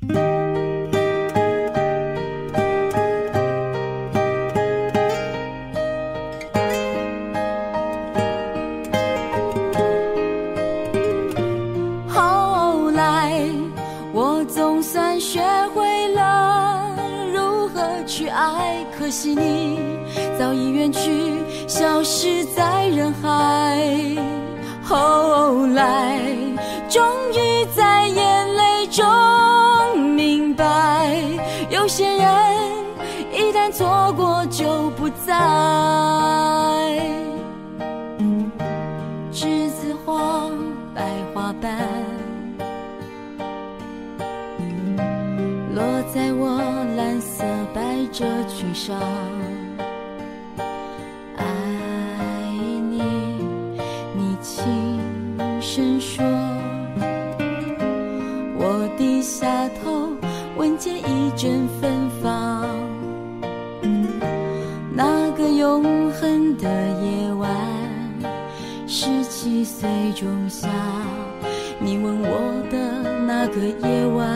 后来我总算学会了如何去爱，可惜你早已远去，消失在人海。后来终于在眼泪中明白，有些人一旦错过就不再。栀子花白花瓣落在我蓝色百褶裙上，爱你，你轻声说，我低下头闻见一阵芬芳。那个永恒的夜晚，17岁仲夏，你吻我的那个夜晚，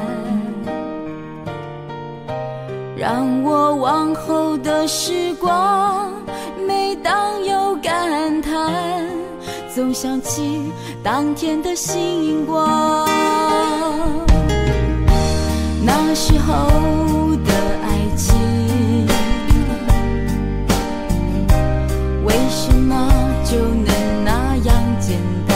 让我往后的时光，每当有感叹，总想起当天的星光。那时候的爱情，为什么就能那样简单？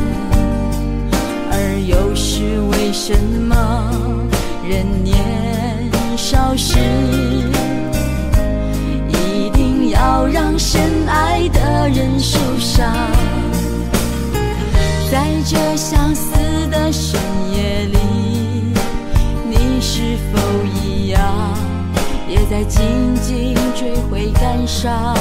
而又是为什么人年少时一定要让深爱的人受伤？在这相思的深夜里，你是否一样也在静静追悔感伤？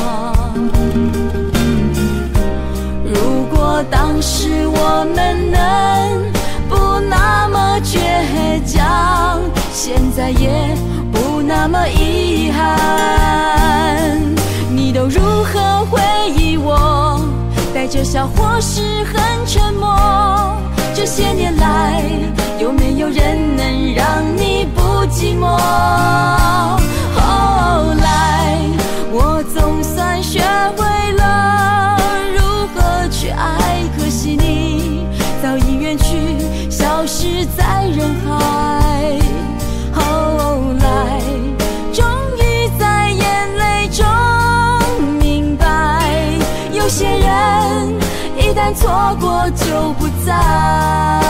如果当时我们能不那么倔强，现在也不那么遗憾。你都如何回忆我？带着笑或是很沉默。这些年来，有没有人能让你不寂寞？后来我总算学会了如何去爱，可惜你早已远去，消失在人海。后来终于在眼泪中明白，有些人一旦错过就不再。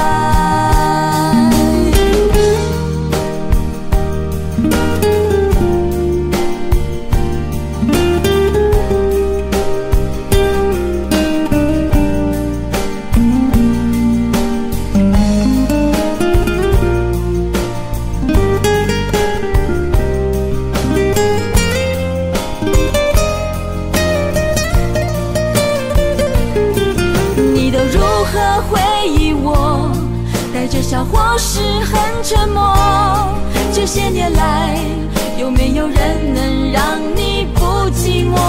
带着笑或是很沉默，这些年来，有没有人能让你不寂寞？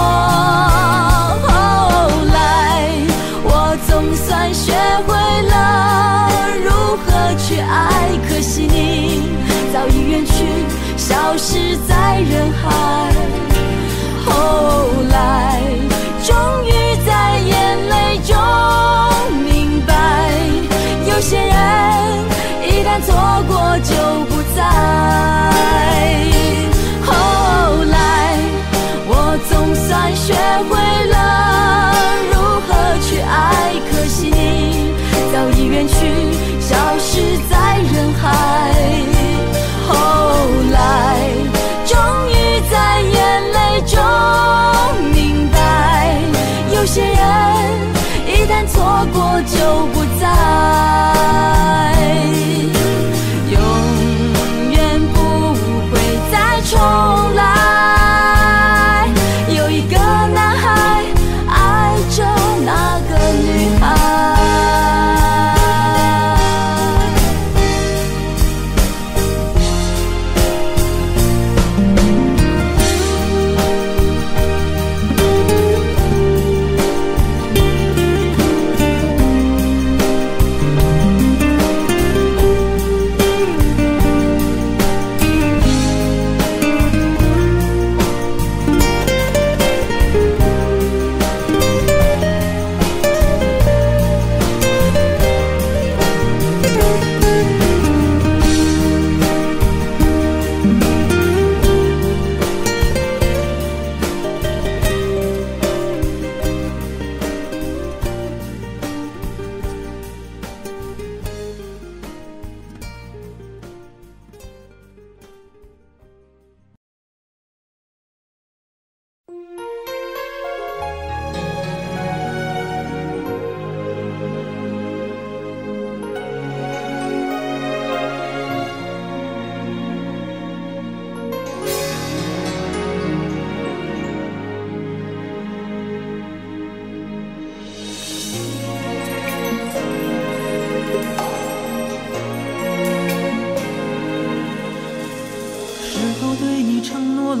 后来我总算学会了如何去爱，可惜你早已远去，消失在人海。后来终于在眼泪中明白，有些人一旦错过就不再。后来我总算学会了如何去爱，可惜你早已远去，消失在人海。后来终于在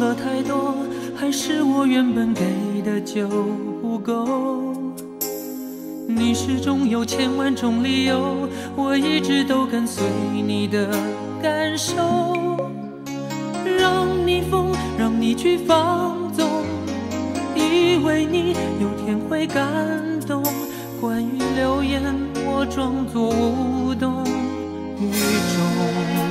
了太多，还是我原本给的就不够？你始终有千万种理由，我一直都跟随你的感受，让你疯，让你去放纵，以为你有天会感动。关于流言，我装作无动于衷。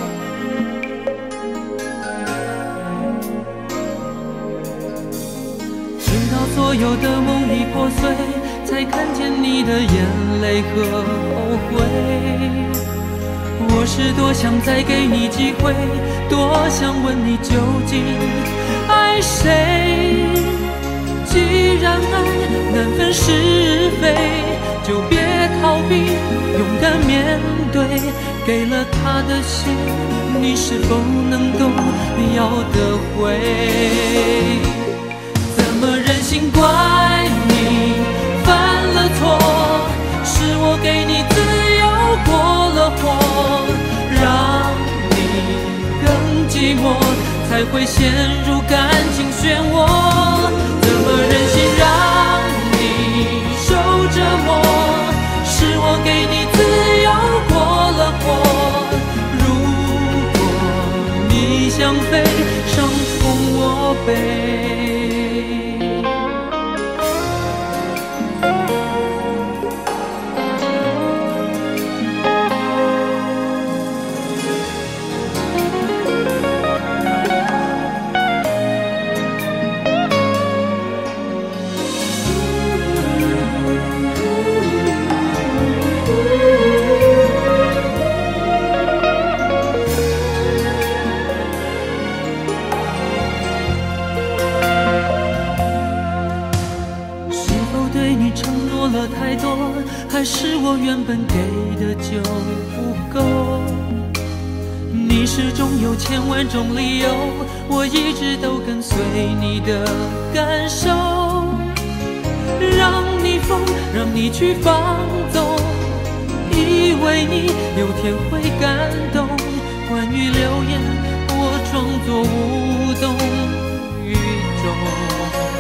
直到所有的梦已破碎，才看见你的眼泪和后悔。我是多想再给你机会，多想问你究竟爱谁。既然爱难分是非，就别逃避，勇敢面对。给了他的心，你是否能够要得回？怎么忍心怪你犯了错？是我给你自由过了火，让你更寂寞，才会陷入感情漩涡。怎么忍心让你受折磨？是我给你自由过了火。如果你想飞，伤痛我背。太多，还是我原本给的就不够？你始终有千万种理由，我一直都跟随你的感受，让你疯，让你去放纵，以为你有天会感动。关于流言，我装作无动于衷。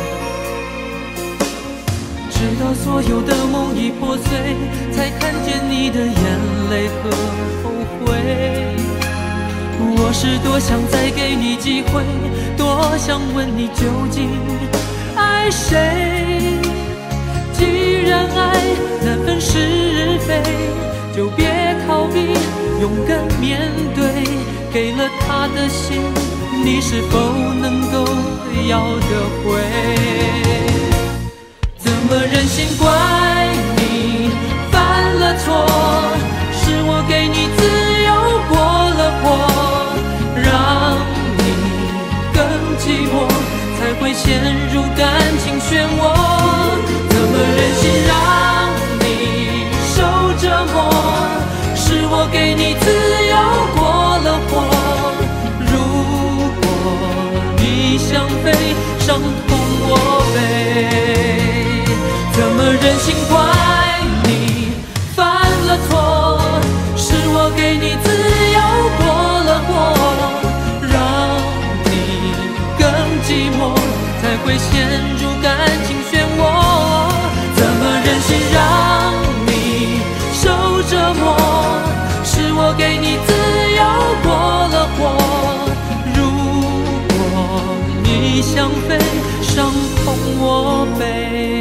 直到所有的梦已破碎，才看见你的眼泪和后悔。我是多想再给你机会，多想问你究竟爱谁。既然爱难分是非，就别逃避，勇敢面对。给了他的心，你是否能够要得回？怎么忍心怪你犯了错？是我给你自由过了火，让你更寂寞，才会陷入感情漩涡。怎么忍心让你受折磨？是我给你自由过了火。如果你想飞，伤痛我背。怎么忍心怪你犯了错？是我给你自由过了火，让你更寂寞，才会陷入感情漩涡。怎么忍心让你受折磨？是我给你自由过了火。如果你想飞，伤痛我背。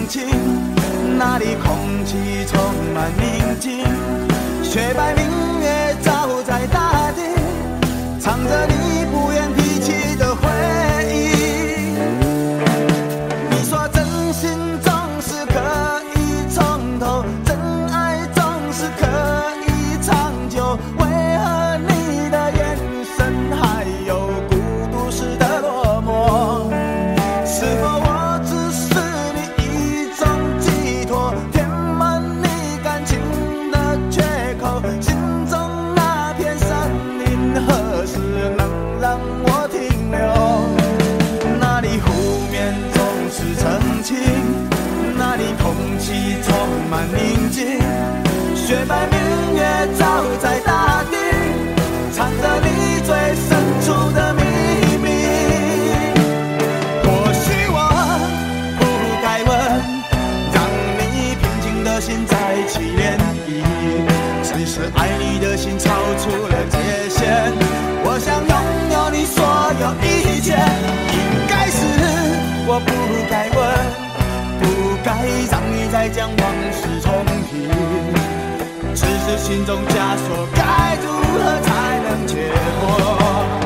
情，那里空气充满宁静，雪白明月照在大地，唱着你不愿提起的回忆。你说真心总是可以从头，真爱总是可以长久，为何你的眼神还有孤独时的落寞？是否我只是你一种寄托，填满你感情的缺口？心中那片森林何时能让我停留？那里湖面总是澄清，那里空气充满宁静，雪白明月照在大地，藏着你最深处的秘密。或许我不该问，让你平静的心再起涟漪，只是爱你的心超出了界限。我想拥有你所有一切，应该是我不该问，不该让你再将往事重提，只是心中枷锁该如何才能解脱？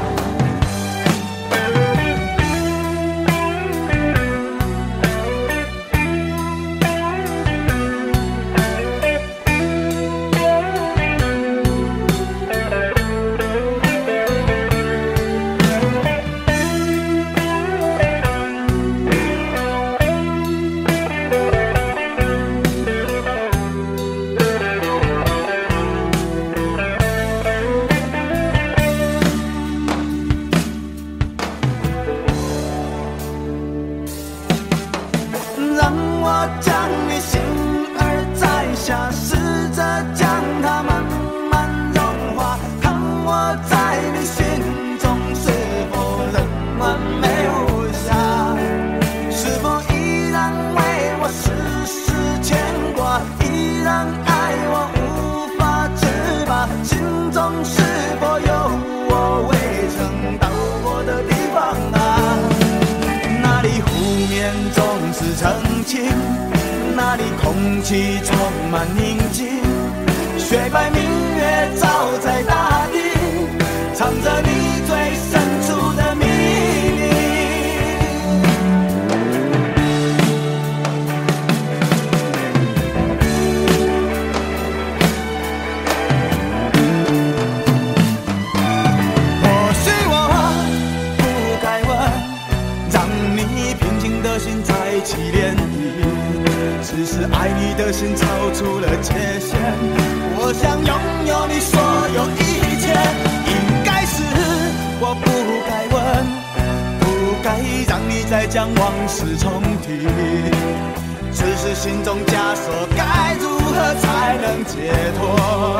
那里空气充满宁静，雪白明月照在大地，藏着你最深处的秘密。或许我不该问，让你平静的心再起涟漪，只是爱你的心超出了界限。我想拥有你所有一切，应该是我不该问，不该让你再将往事重提，只是心中枷锁该如何才能解脱？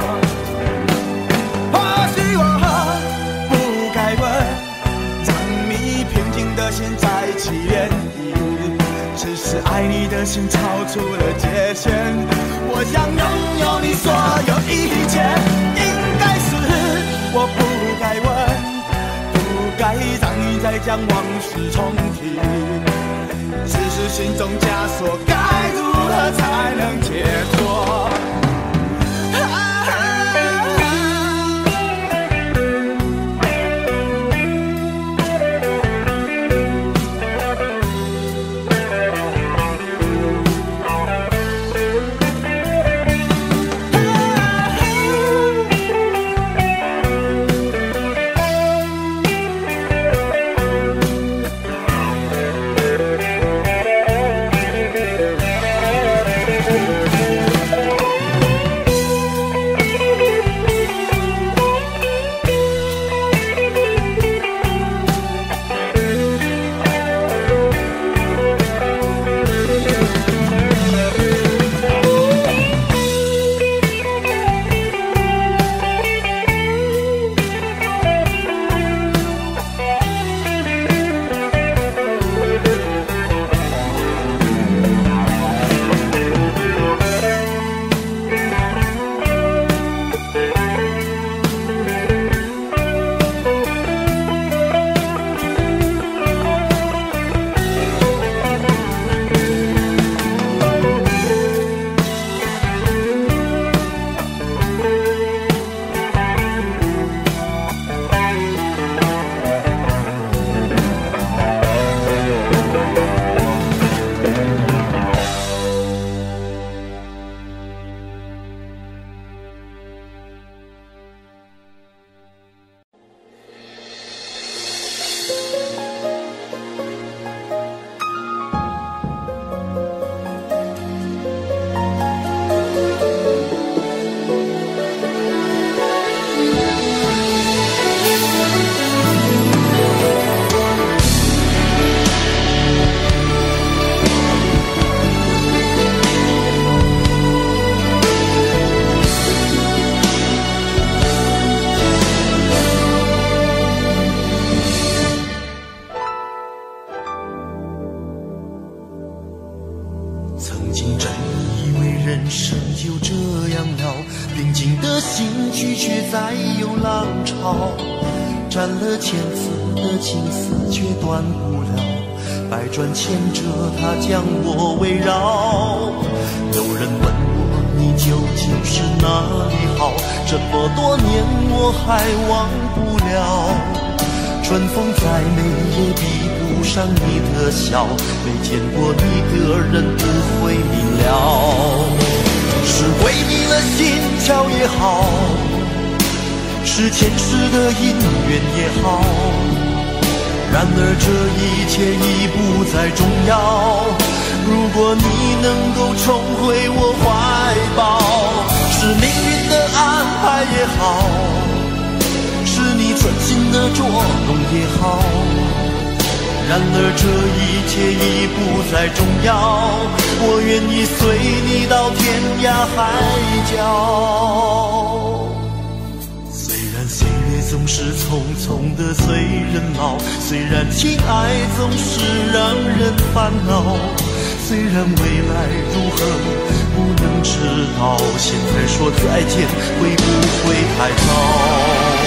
或许我不该问，让你平静的心再起涟漪，只是爱你的心超出了界限。我想拥有你所有一切，应该是我不该问，不该让你再将往事重提，只是心中枷锁该如何才能解脱？ 平静的心拒绝再有浪潮，斩了千次的情丝却断不了，百转千折它将我围绕。有人问我你究竟是哪里好，这么多年我还忘不了。春风再美也比不上你的笑，没见过你的人不会明了。是鬼迷了心窍也好，是前世的因缘也好，然而这一切已不再重要。如果你能够重回我怀抱，是命运的安排也好，是你存心的捉弄也好，然而这一切已不再重要。我愿意随你到天涯海角。虽然岁月总是匆匆的随人老，虽然情爱总是让人烦恼，虽然未来如何不能知道，现在说再见会不会太早？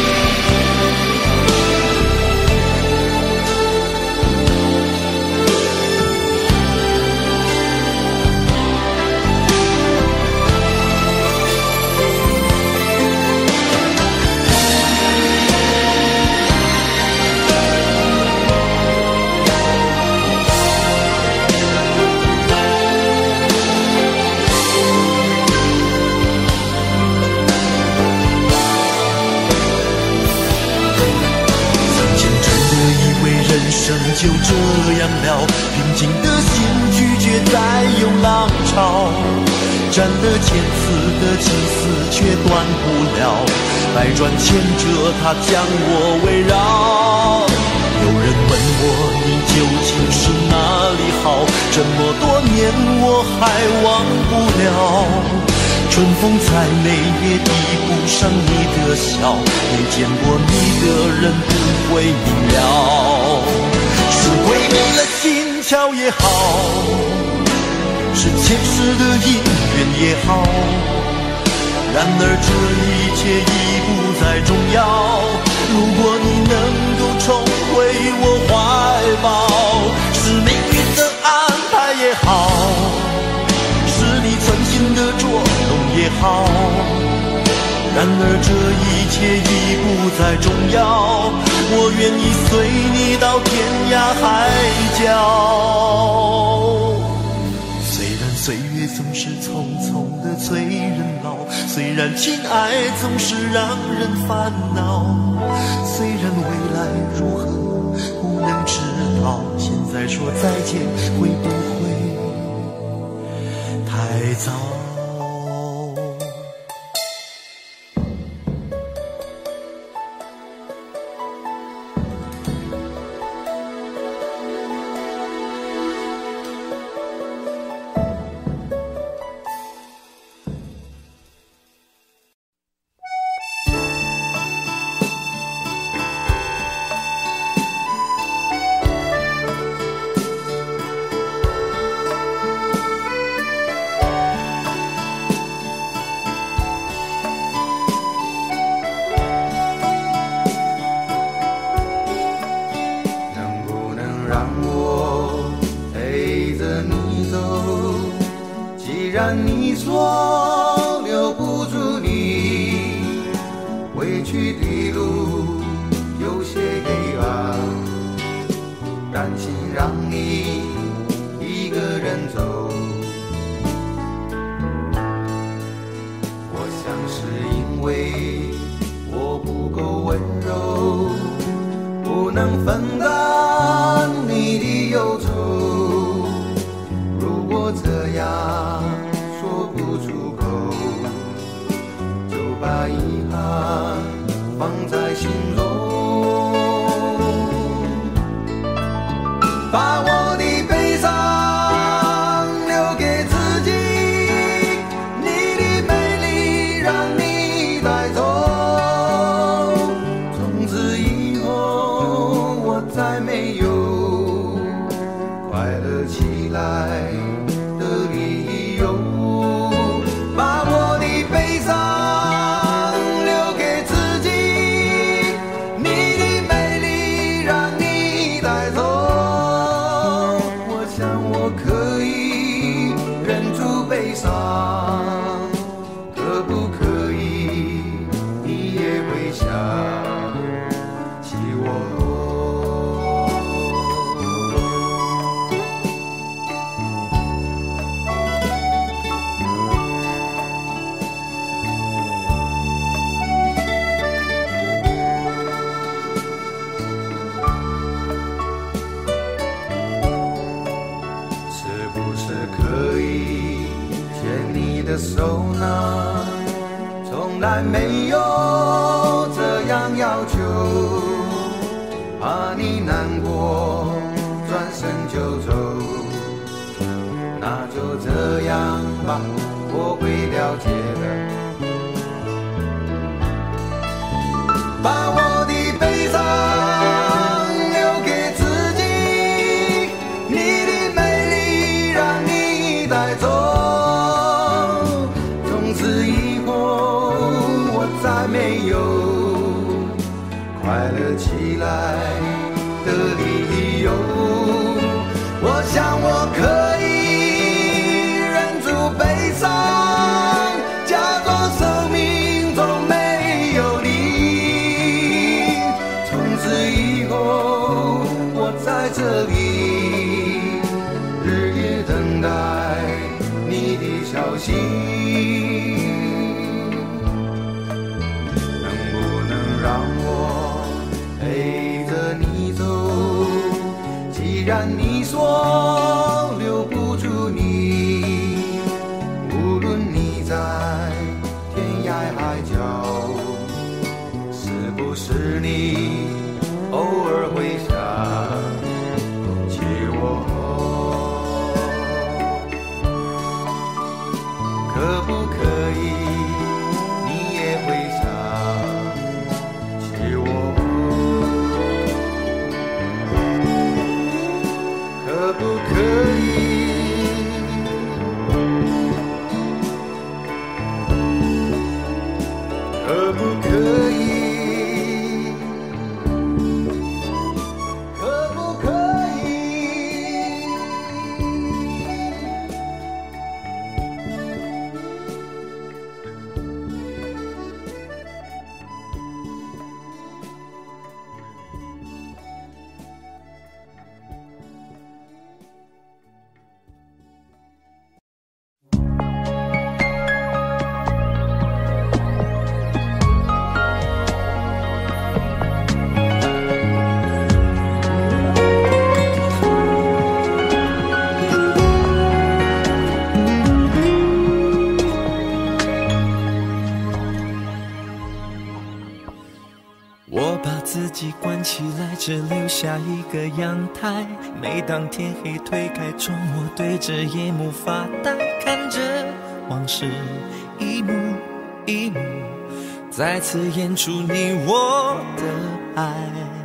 就这样了，平静的心拒绝再有浪潮，斩了千次的情丝却断不了，百转千折它将我围绕。有人问我你究竟是哪里好，这么多年我还忘不了。春风再美也比不上你的笑，没见过你的人不会明了。是鬼迷了心窍也好，是前世的因缘也好，然而这一切已不再重要。如果你能够重回我怀抱，是命运的安排也好，是你存心的捉弄也好，然而这一切已不再重要。我愿意随你到天涯海角。虽然岁月总是匆匆的催人老，虽然情爱总是让人烦恼，虽然未来如何不能知道，现在说再见会不会太早？ 你说留不住你，回去的路有些黑暗，担心让你一个人走。我想是因为我不够温柔，不能分担你的忧愁。如果这样说不出口，就把遗憾放在心中，把我的悲伤留给自己，你的美丽让你带走。从此以后我再没有快乐起来的理由，把我的悲伤来没有这样要求，怕你难过，转身就走。那就这样吧，我会了解的。把我的悲伤留给自己，你的美丽让你带走。从此以后，我再没有快乐起来的理由。我想我可以忍住悲伤，假装生命中没有你。从此以后，我在这里日夜等待你的消息。能不能让我陪着你走？既然你说留不住你，无论你在天涯海角，是不是你偶尔会想起我？可不可以你也会想起我？可不可以？可不可以？可不可以？ 我把自己关起来，只留下一个阳台。每当天黑推开窗，我对着夜幕发呆，看着往事一幕一幕，再次演出你我的爱。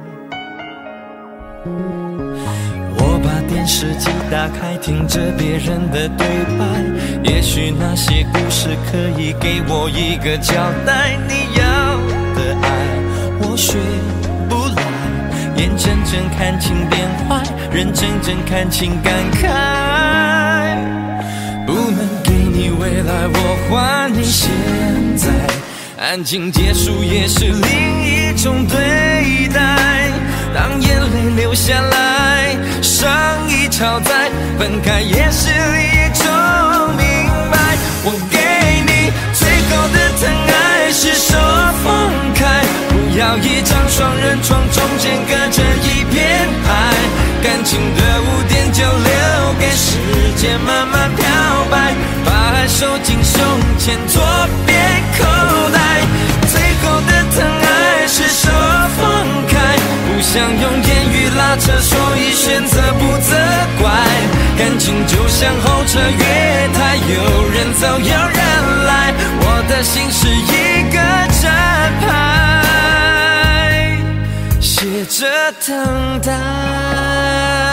我把电视机打开，听着别人的对白，也许那些故事可以给我一个交代。你要的爱我学不来，眼睁睁看情变坏，人睁睁看情感慨。不能给你未来，我还你现在，安静结束也是另一种对待。当眼泪流下来，伤已超载，分开也是一种明白。我给你最后的疼爱是手放开，不要一张双人床，中间隔着一片海。感情的污点就留给时间慢慢漂白，把爱收进胸前左边口袋。最后的疼爱是手放开，不想用言语拉扯，所以选择不责怪。感情就像候车月台，有人走有人来，我的心是一个站牌，写着等待。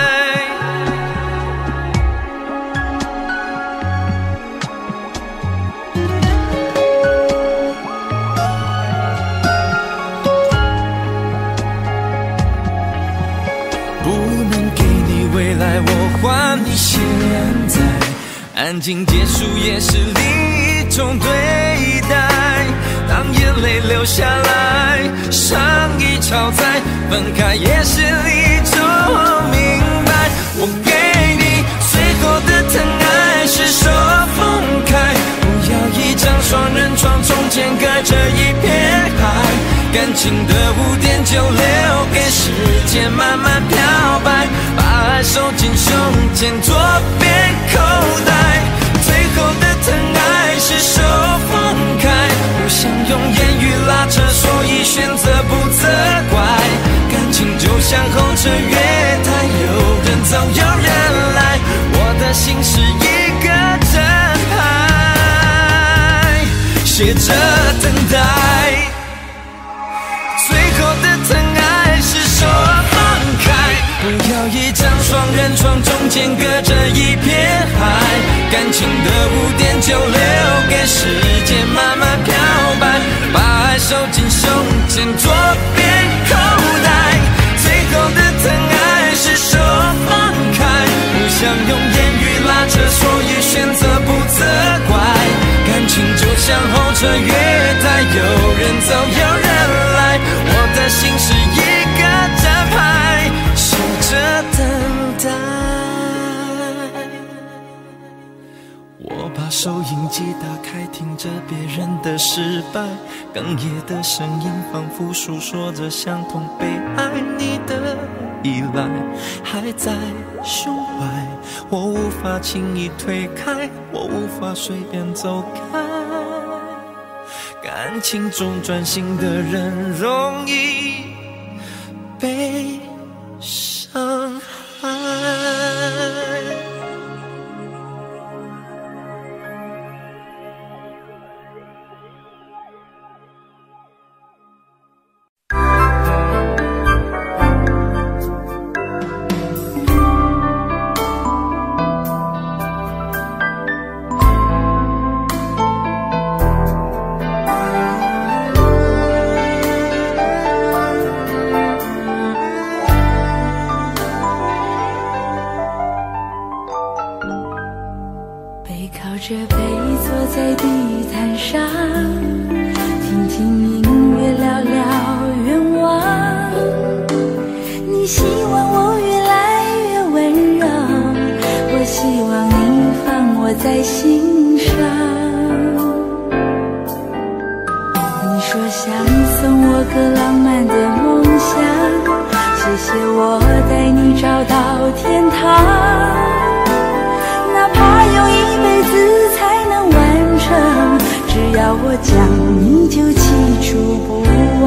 未来我还你现在，安静结束也是另一种对待。当眼泪流下来，伤已超载，分开也是一种明白。我给你最后的疼爱是手放开，不要一张双人床，中间隔着一片海。感情的污点就留给时间慢慢漂白，把爱收进胸前左边口袋。最后的疼爱是手放开，不像候车月台，有人走有人来，我的心是一个正牌，写着等待。最后的疼爱是手放开，不要一张双人床，中间隔着一片海，感情的污点就留给时间慢慢漂白，把爱收进胸前左边口袋。最后的疼爱是手放开，不想用言语拉扯，所以选择不责怪。感情就像候车月台，有人走有人来，我的心是一个站牌，守着等待。我把收音机打开，听着别人的失败，哽咽的声音仿佛诉说着相同被爱，你的依赖还在胸怀，我无法轻易推开，我无法随便走开。感情中专心的人容易被伤害。 着背坐在地毯上，听听音乐，聊聊愿望。你希望我越来越温柔，我希望你放我在心上。你说想送我个浪漫的梦想，谢谢我带你找到天堂。哪怕用一辈子才能完成，只要我讲你就记住不忘。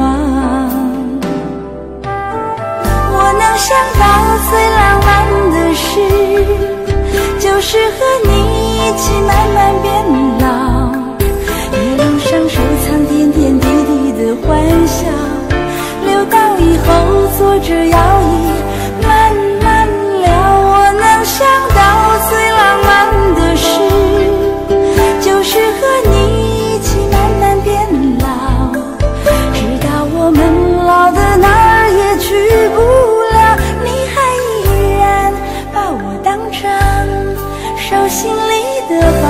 我能想到最浪漫的事，就是和你一起慢慢变老，一路上收藏点点滴滴的欢笑，留到以后坐着摇椅慢慢聊。我能想到最浪漫的事，就是和你一起慢慢变老，直到我们老的哪儿也去不了，你还依然把我当成手心里的宝。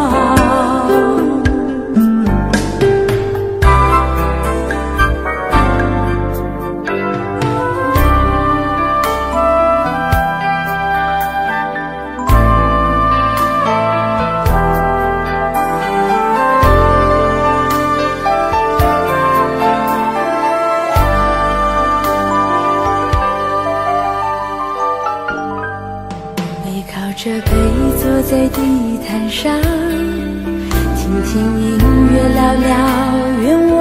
这背坐在地毯上，听听音乐，聊聊愿望。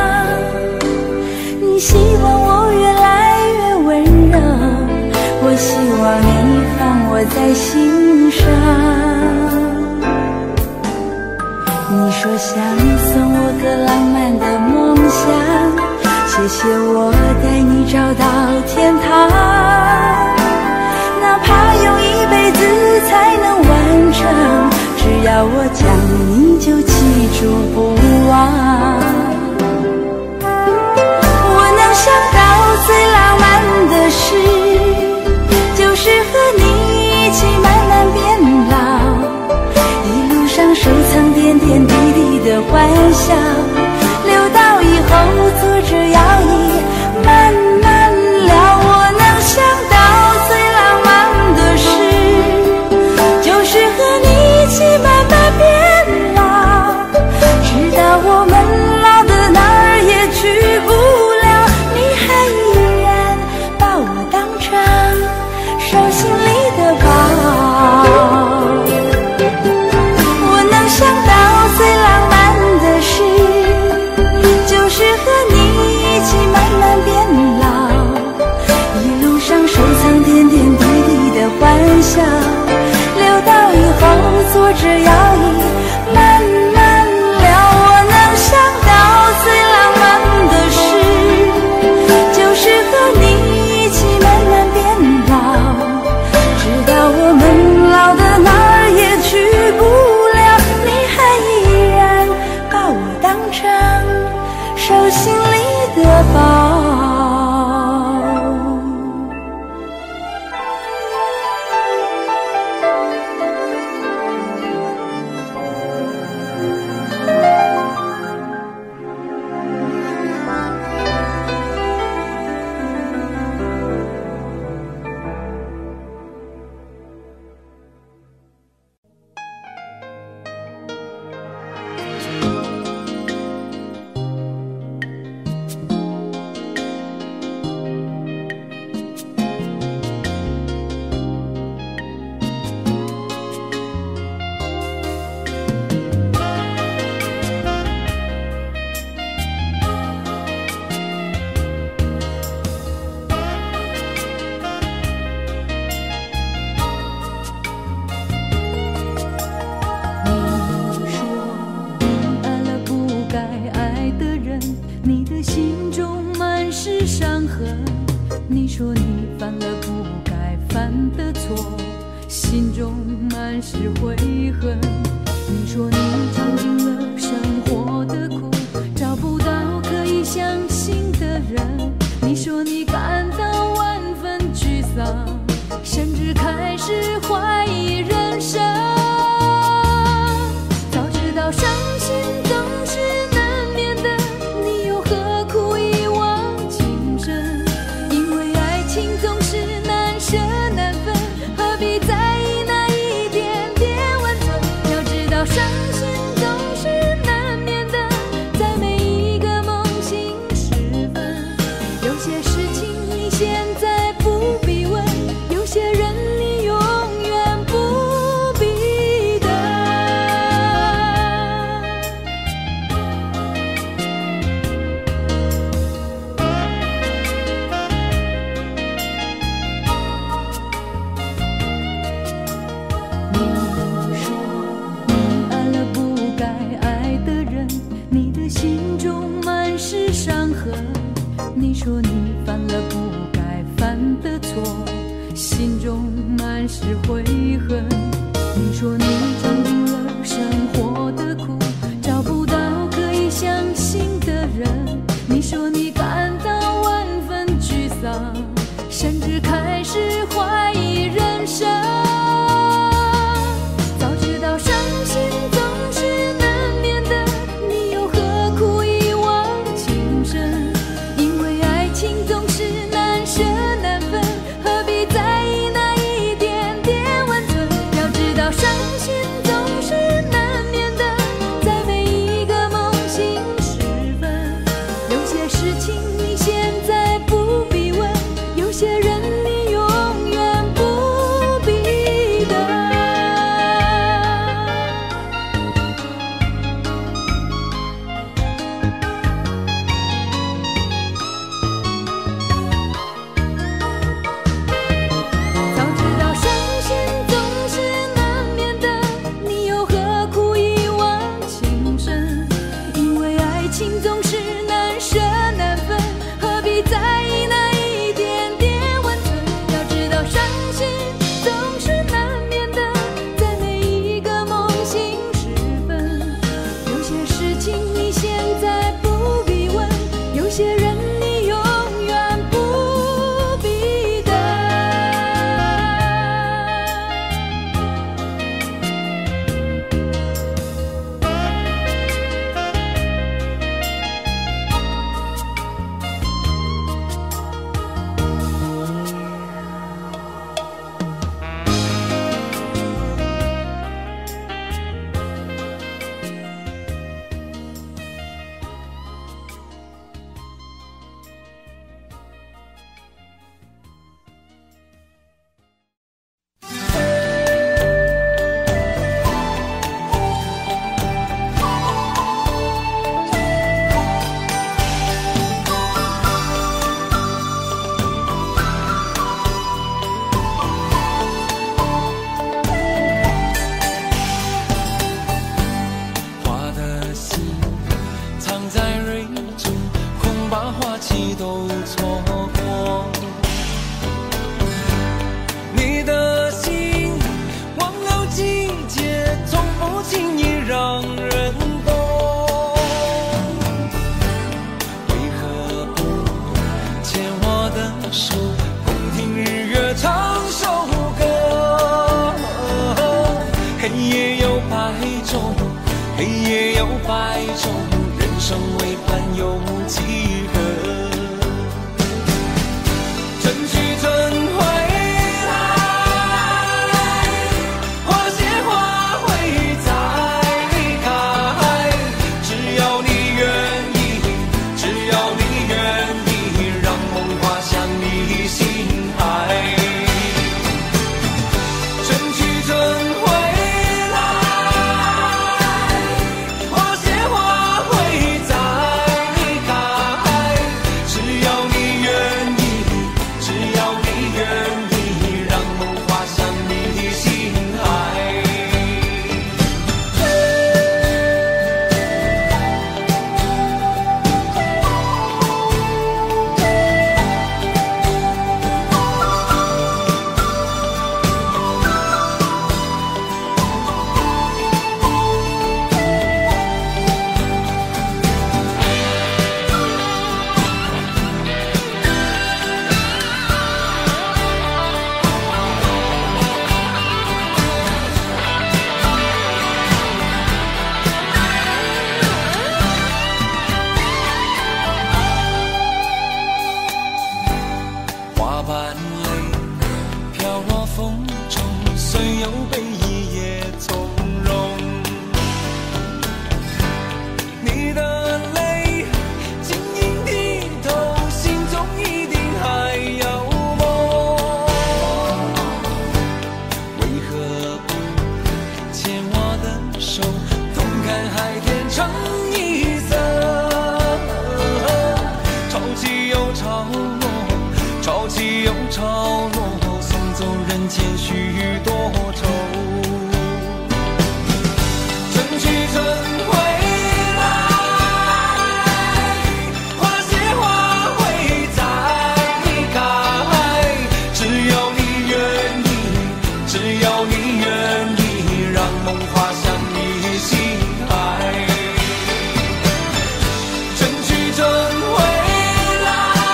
你希望我越来越温柔，我希望你放我在心上。你说想送我个浪漫的梦想，谢谢我带你找到天堂。哪怕用一辈子才能完成，只要我讲你就记住不忘。我能想到最浪漫的事，就是和你一起慢慢变老，一路上收藏点点滴滴的欢笑，留到以后坐着摇椅慢慢聊。我能想到最浪漫的事，就是和你一起慢慢变老，直到守心里的宝。你说你犯了不该犯的错，心中满是悔恨。你说你尝尽了生活的苦，找不到可以相信的人。你说你感到万分沮丧，甚至开始怀疑人生。早知道伤心总是难免的，你又何苦一往情深？因为爱情总是难舍难分，何必在意那一点点温存？要知道伤心总是难免的，在每一个梦醒时分。有些事情你现在不必问，有些人你永远不必等。你说你爱了不该爱的人，你的心中满是伤痕。你说你犯了不该犯的错，心中满是悔恨。你说你尝尽了生活的苦，找不到可以相信的人。你说你感到万分沮丧，甚至开始怀疑人生。早知道伤心总是难免的，你又何苦一往情深？因为爱情总是难舍难分，何必在意那一点点温存？要知道伤心总是难免的，在每一个梦醒时分。有些事情你现在不必问，有些人你永远不必等。早知道伤心总是难免的，你又何苦一往情深？因为爱情总是难舍难分，何必在意那一点点温存？要知道伤心总是难免的，在每一个梦醒时分。有些事情你现在不必问，有些人你永远不必等。 花的心藏在蕊中，恐把花期都错过。你的心忘了季节，从不轻易让人懂。 黑夜有白昼，人生为盼有几何？春去春回来，花谢花会再开。只要你愿意，只要你愿意，让梦滑向你心海。春去春回来，花谢花会再开。只要你愿意，只要你愿意，让梦滑向你心海。花瓣泪飘落风中，虽有悲意也从容。你的泪晶莹剔透，心中一定还有梦。为何不牵我的手，同看海天成一色？潮起又潮落，潮起又潮落，送走人间许多愁。春去春回来，花谢花会再开。只要你愿意，只要你愿意，让梦滑向你心海。春去春回来，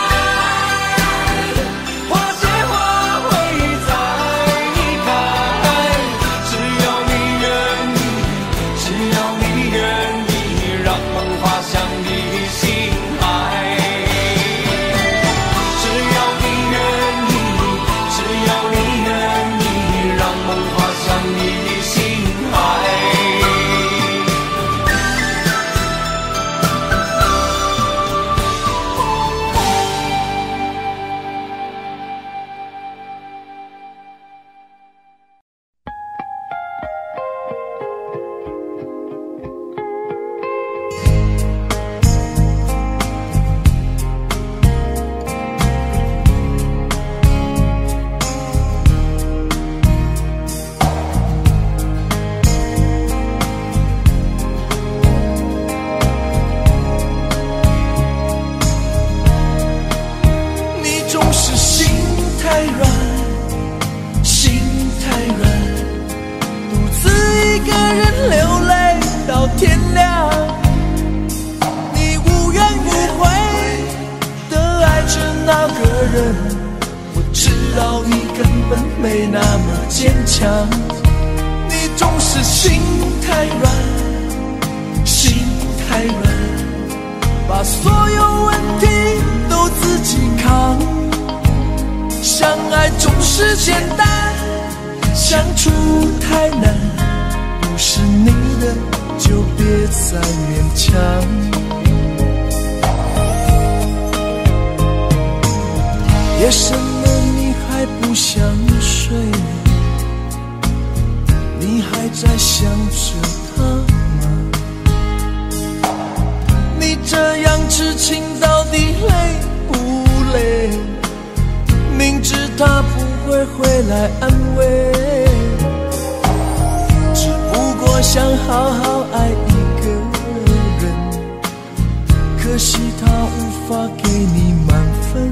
花谢花会再开。只要你愿意，只要你愿意，让梦滑向你心海。只要你愿意，只要你愿意，让梦滑向你心海。 你总是心太软，心太软，独自一个人流泪到天亮。你无怨无悔的爱着那个人，我知道你根本没那么坚强。你总是心太软，心太软，把所有问题都自己扛。相爱总是简单，相处太难，不是你的就别再勉强。夜深了你还不想睡，你还在想着他吗？你这样痴情到底累不累？明知他不会回来安慰，只不过想好好爱一个人，可惜他无法给你满分，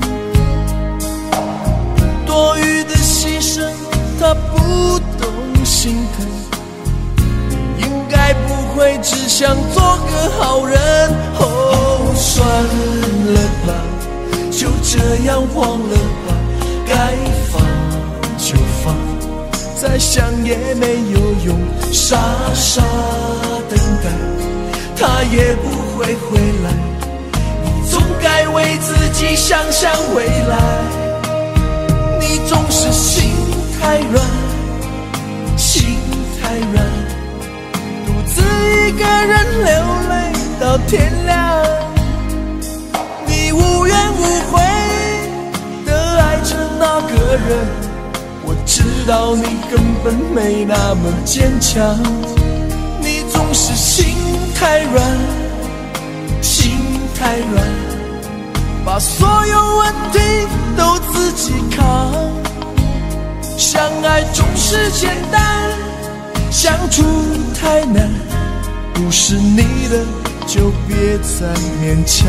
多余的牺牲他不懂心疼，应该不会只想做个好人。哦，算了吧，就这样忘了吧，该放就放，再想也没有用。 用，傻傻等待，他也不会回来。你总该为自己想想未来，你总是心太软，心太软，独自一个人流泪到天亮。你无怨无悔的爱着那个人，我知道你根本没那么坚强。你总是心太软，心太软，把所有问题都自己扛。相爱总是简单，相处太难，不是你的就别再勉强。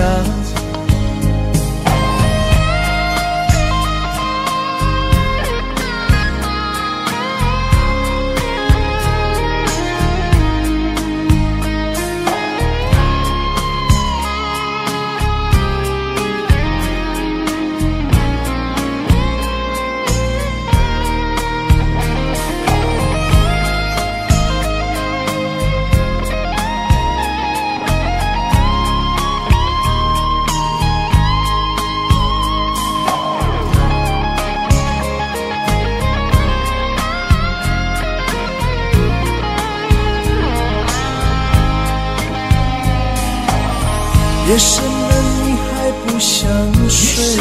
夜深了你还不想睡，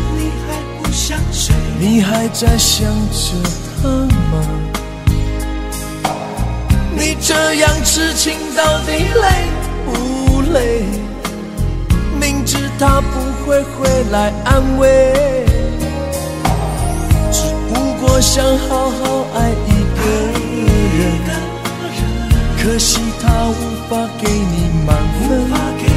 你还在想着他吗？你这样痴情到底累不累？明知他不会回来安慰，只不过想好好爱一个人，可惜他无法给你满分，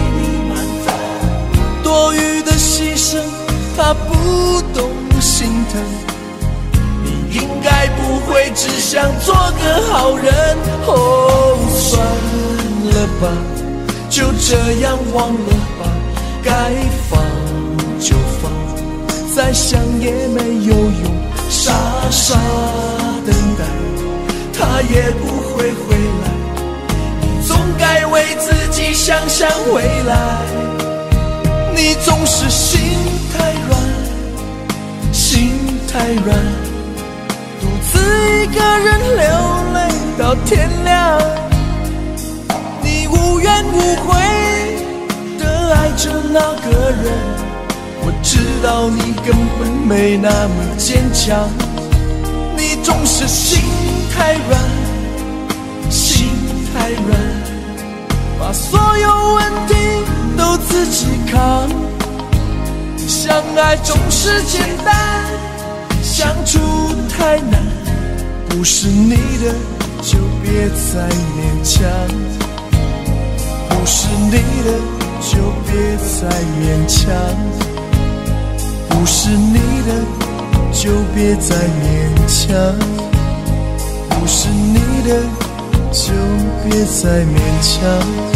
多余的牺牲他不懂心疼。你应该不会只想做个好人，哦，算了吧，就这样忘了吧，该放就放，再想也没有用，傻傻等待，他也不会回来。你总该为自己想想未来，你总是心太软，心太软，独自一个人流泪到天亮。你无怨无悔的爱着那个人，我知道你根本没那么坚强。你总是心太软，心太软，把所有问题都自己扛。相爱总是简单，相处太难，不是你的就别再勉强，不是你的就别再勉强，不是你的就别再勉强，不是你的就别再勉强。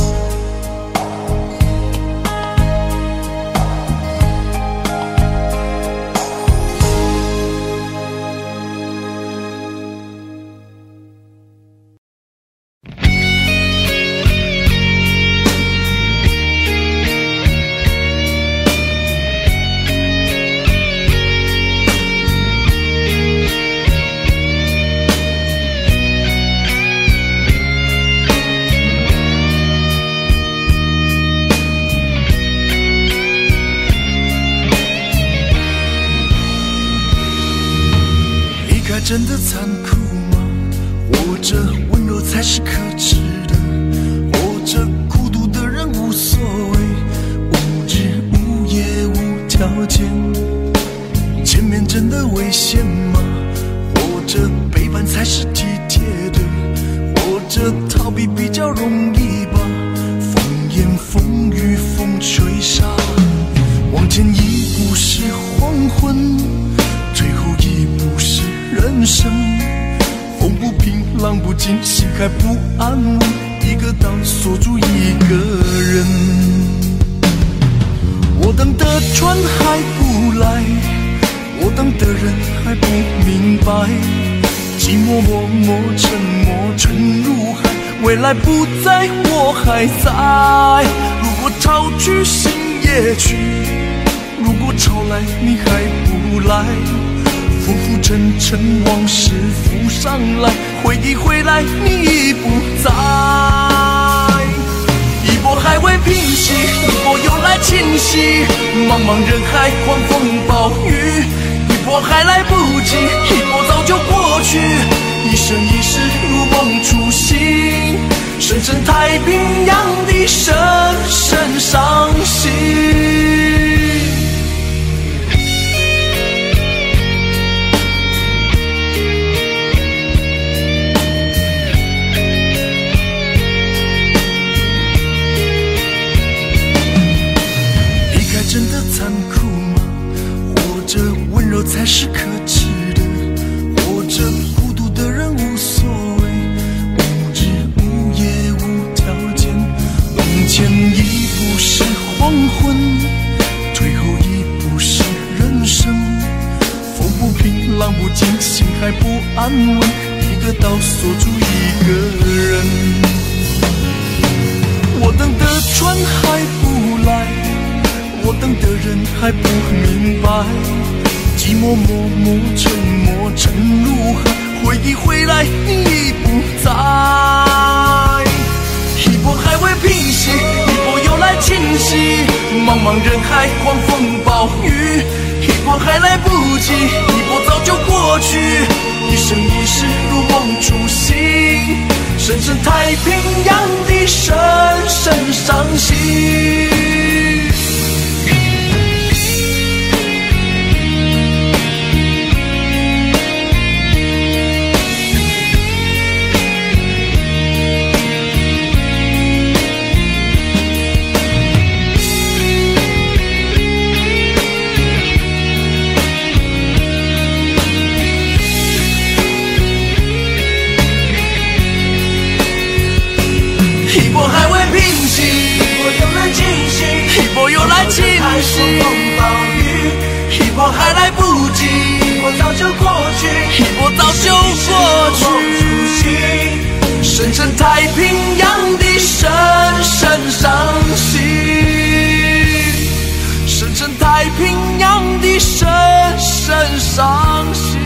真的残酷吗？活着温柔才是可耻的，活着孤独的人无所谓，无日无夜无条件。见面真的危险吗？活着背叛才是体贴的，活着逃避比较容易吧。风言风语风吹沙，往前一步是黄昏，最后一步是人生。风不平浪不静，心还不安稳，一个岛锁住一个人。我等的船还不来，我等的人还不明白， 寂寞默默沉没沉入海，未来不在我还在。如果潮去心也去，如果潮来你还不来，浮浮沉沉往事浮上来，回忆回来你已不在。一波还未平息，一波又来侵袭，茫茫人海狂风暴雨，一波还来不及，一波早就过去，一生一世如梦初醒，深深太平洋的深深伤心。真的残酷吗？活着温柔才是可耻的，活着孤独的人无所谓，无日无夜无条件，往前一步是黄昏，退后一步是人生。风不平浪不静，心还不安稳，一个岛锁住一个人。我等的船还不来，我等的人还不明白，寂寞默默沉没沉入海，回忆回来你已不在。一波还未平息，一波又来侵袭，茫茫人海狂风暴雨，一波还来不及，一波早就过去，一生一世如梦初醒，深深太平洋的深深伤心。一波还未平息，一波又来侵袭，一波又来侵袭，一波还来不及，一波早就过去，一波早就过去，深深太平洋的深深伤心，深深太平洋的深深伤心。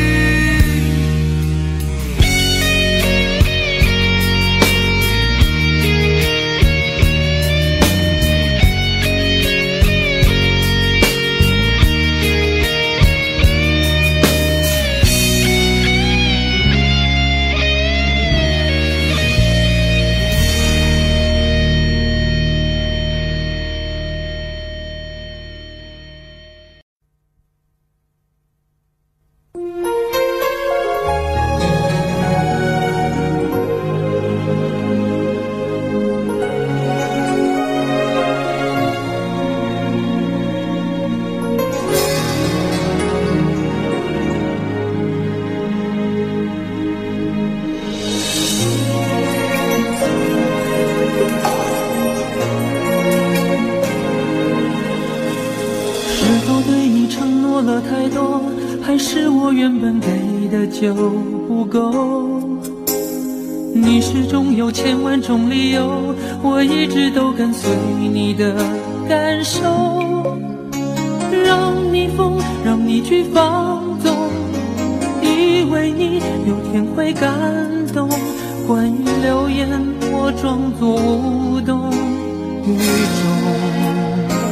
还是我原本给的就不够，你始终有千万种理由，我一直都跟随你的感受，让你疯，让你去放纵，以为你有天会感动，关于流言我装作无动于衷。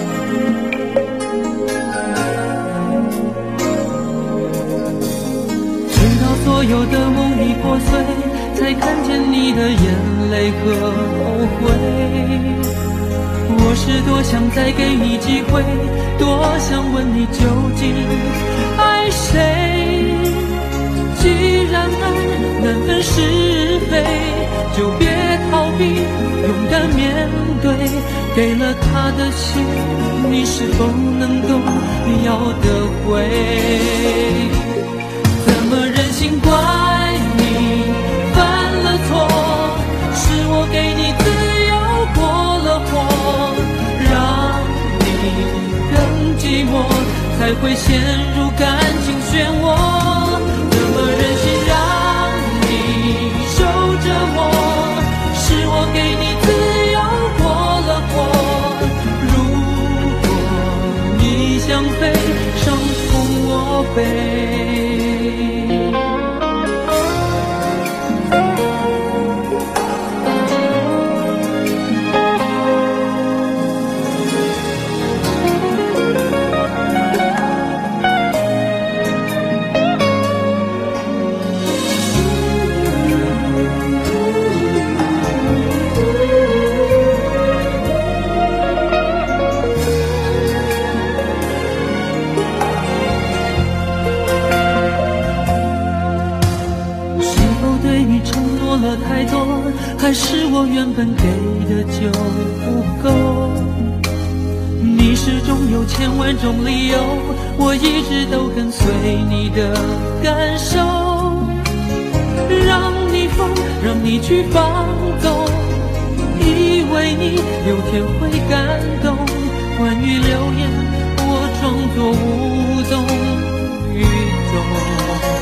所有的梦已破碎，才看见你的眼泪和后悔。我是多想再给你机会，多想问你究竟爱谁。既然爱难分是非，就别逃避，勇敢面对。给了他的心，你是否能够要得回？怎么忍心怪你犯了错？是我给你自由过了火，让你更寂寞，才会陷入感情漩涡。怎么忍心让还是我原本给的就不够？你始终有千万种理由，我一直都跟随你的感受，让你疯，让你去放纵，以为你有天会感动。关于流言，我装作无动于衷。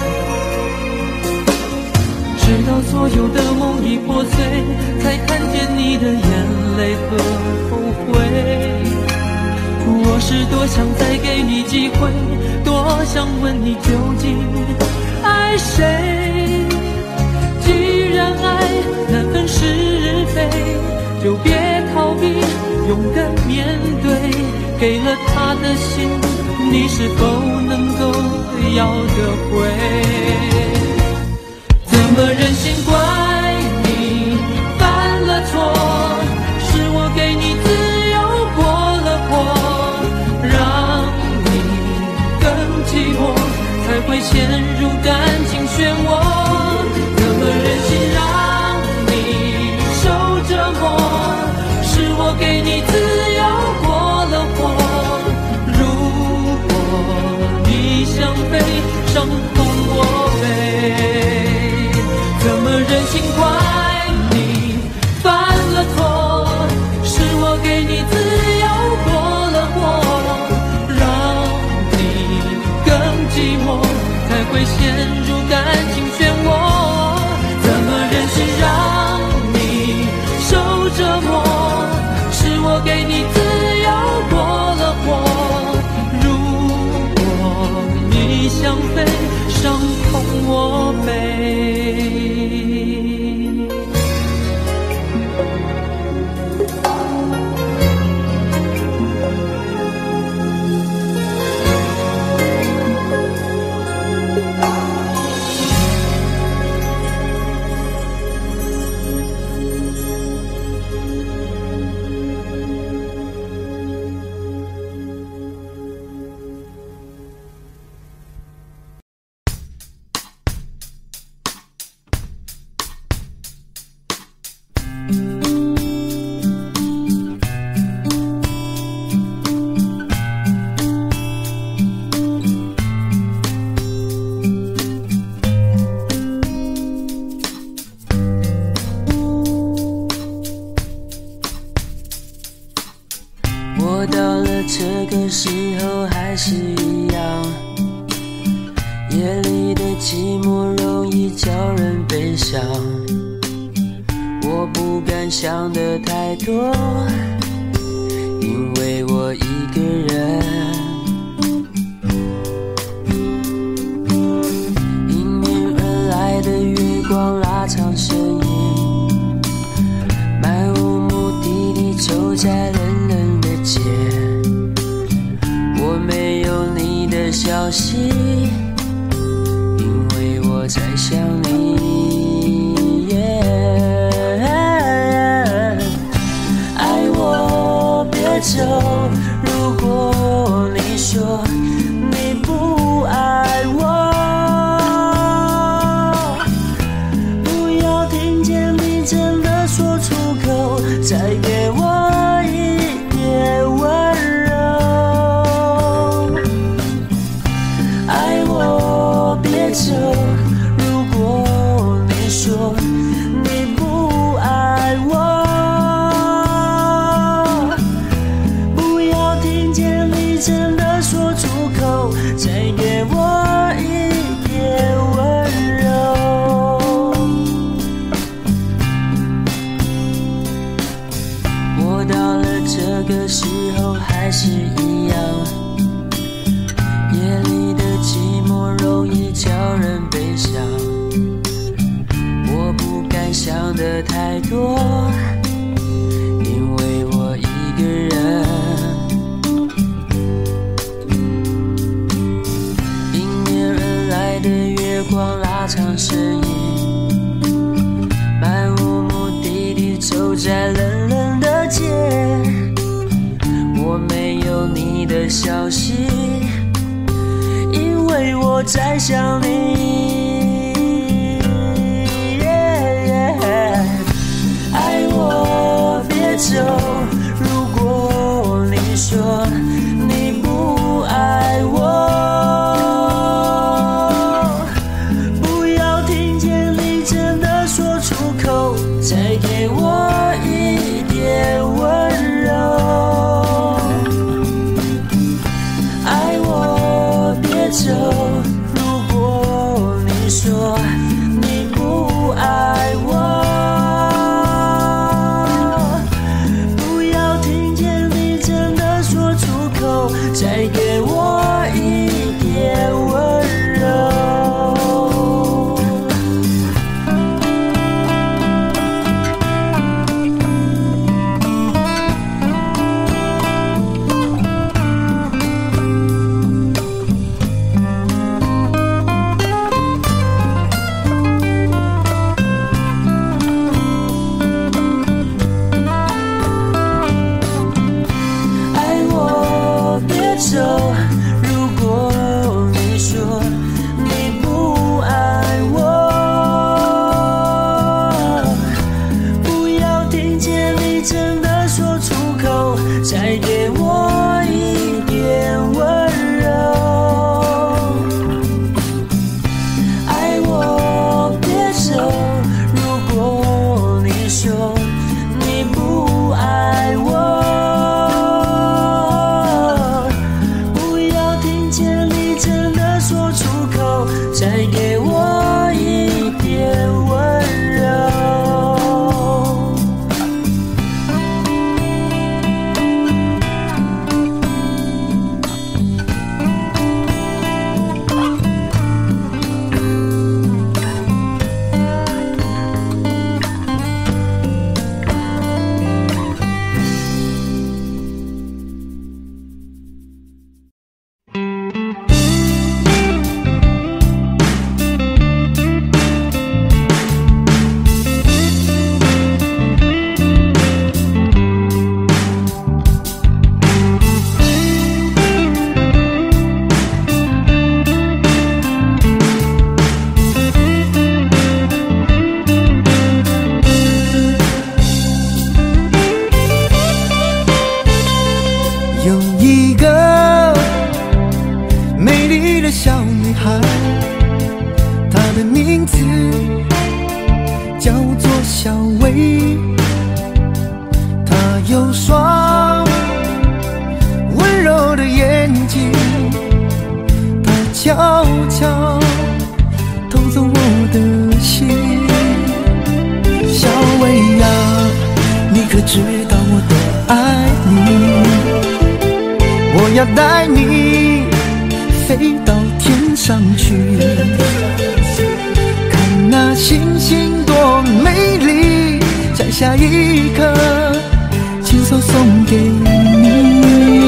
直到所有的梦已破碎，才看见你的眼泪和后悔。我是多想再给你机会，多想问你究竟爱谁。既然爱难分是非，就别逃避，勇敢面对。给了他的心，你是否能够要得回？怎么忍心怪你犯了错？是我给你自由过了火，让你更寂寞，才会陷入感情漩涡。怎么忍心让你受折磨？是我给你自由过了火，如果你想飞，伤痛我背。怎么忍心怪你犯了错？是我给你自由过了火，让你更寂寞，才会陷入感情漩涡。怎么忍心让你受折磨？是我给你自由过了火，如果你想飞，伤痛我背。 还是一样，夜里的寂寞容易叫人悲伤，我不敢想得太多，因为我一个人。迎面而来的月光拉长身影，漫无目的地走在冷冷的街，我没有你的消息，因为我在想你。爱我别走，如果你说你不爱我，不要听见你真的说出口，再给我一点温柔。爱我别走，如果你说你不爱我，不要听见你真的说出口，再给我一点温柔。如果你说你不爱我，不要听见你真的说出口，再给我一点温柔。爱我别走，如果你说你不爱我，再给我一点温柔。 要带你飞到天上去，看那星星多美丽，摘下一颗亲手送给你。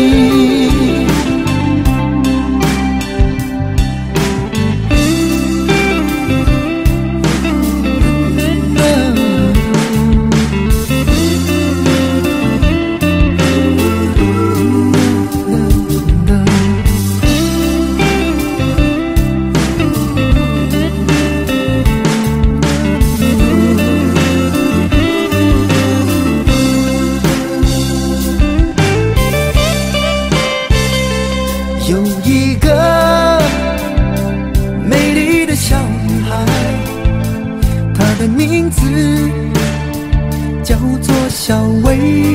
小薇，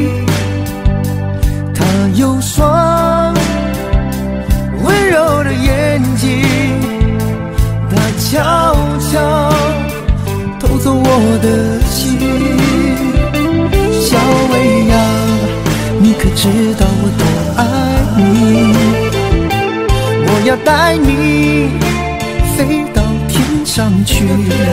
她有双温柔的眼睛，她悄悄偷走我的心。小薇呀，你可知道我多爱你？我要带你飞到天上去。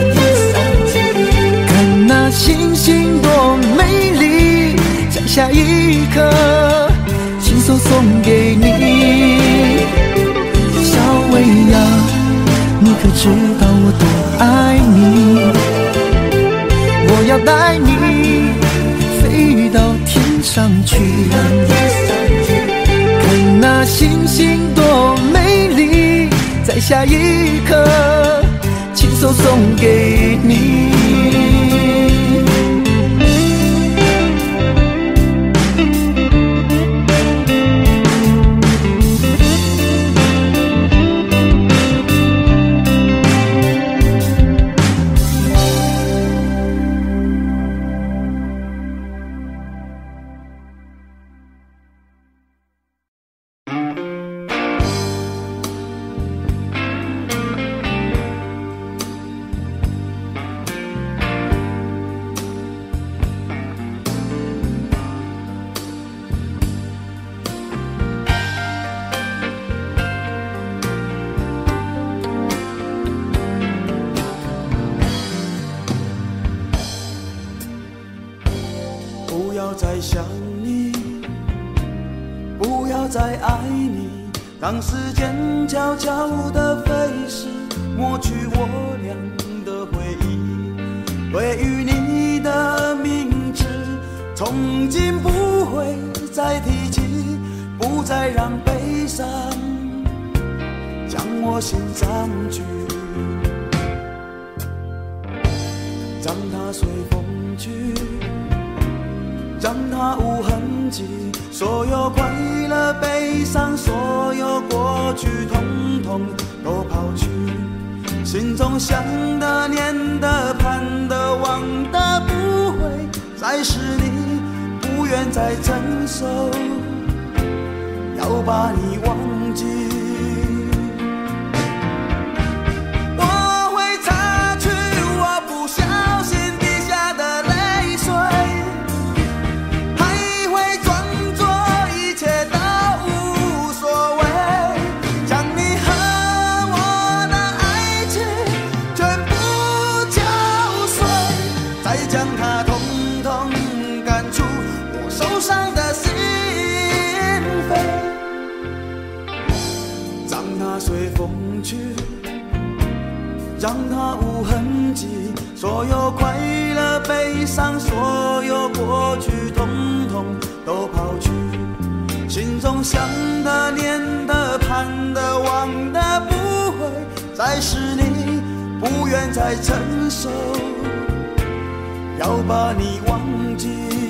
看那星星多美丽，摘下一颗亲手送给你。小薇呀，你可知道我多爱你？我要带你飞到天上去。看那星星多美丽，摘下一颗亲手送给你。 不要再想你，不要再爱你，当时间悄悄地飞逝，抹去我俩的回忆。对于你的名字，从今不会再提起，不再让悲伤将我心占据，让它随风去，让它无痕迹，所有快乐悲伤，所有过去统统都抛去，心中想的念的盼的望的不会再是你，不愿再承受，要把你忘记。我会擦去我不小心滴下的泪水，还会装作一切都无所谓，将你和我的爱情全部敲碎，再将它统统赶出我受伤的心扉，让它随风去，让它无痕迹，所有快乐悲伤，所有过去统统都抛去，心中想的念的盼的望的不会再是你，不愿再承受，要把你忘记。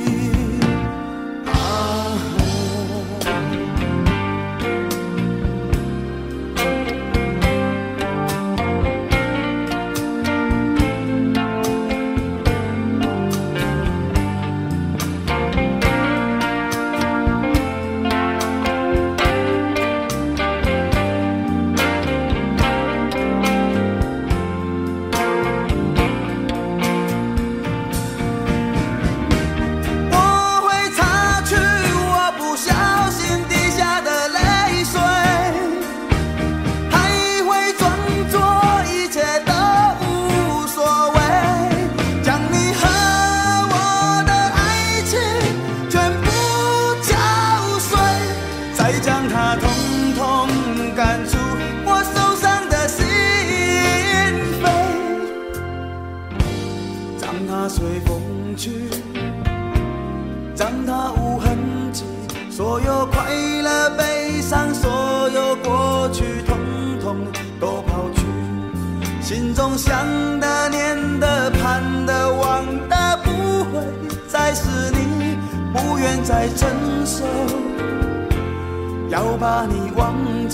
随风去，让它无痕迹，所有快乐悲伤，所有过去统统都抛去，心中想的念的盼的望的不会再是你，不愿再承受，要把你忘记，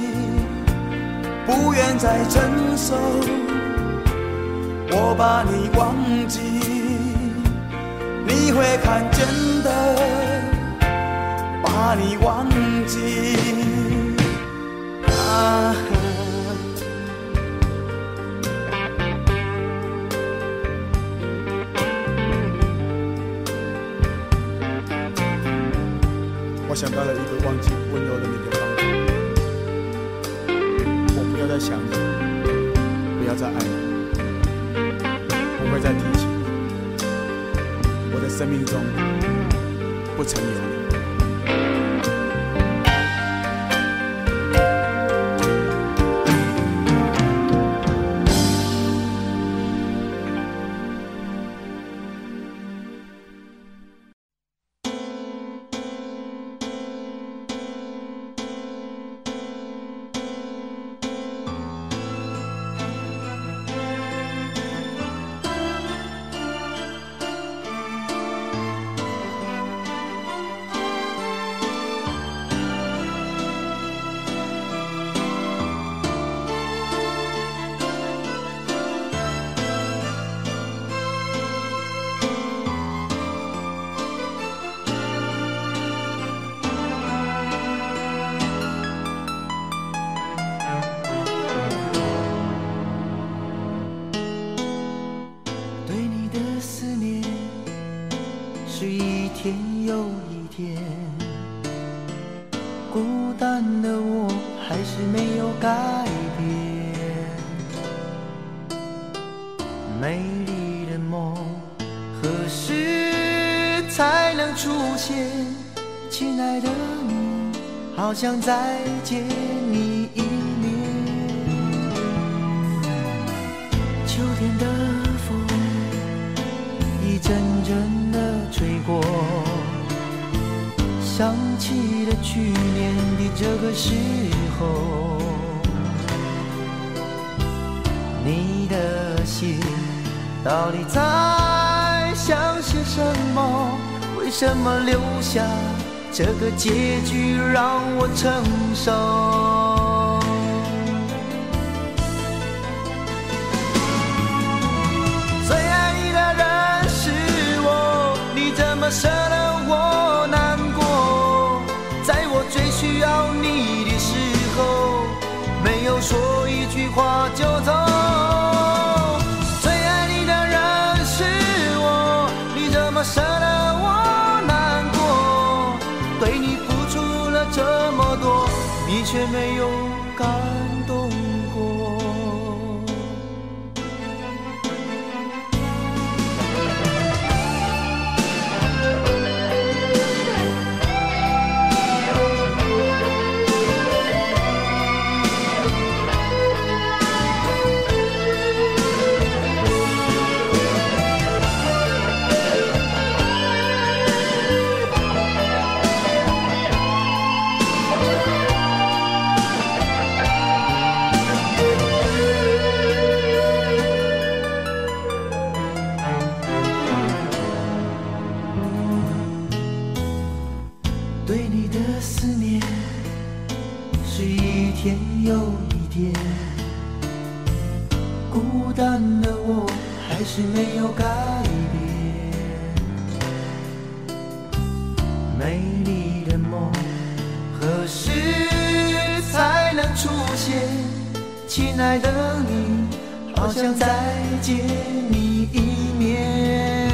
不愿再承受，我把你忘记，你会看见的，把你忘记。 我想到了一个忘记温柔的你的方法，我不要再想你。 要再爱你，不会再提起，我的生命中不曾有你。 好想再见你一面，秋天的风一阵阵的吹过，想起了去年的这个时候，你的心到底在想些什么？为什么留下这个结局让我承受？最爱你的人是我，你怎么舍得我难过？在我最需要你的时候，没有说一句话就走。最爱你的人是我，你怎么舍得我难过？对你付出了这么多，你却没有感动过。对你的思念是一天又一天，孤单的我还是没有改变。美丽的梦何时才能出现？亲爱的你，好想再见你一面。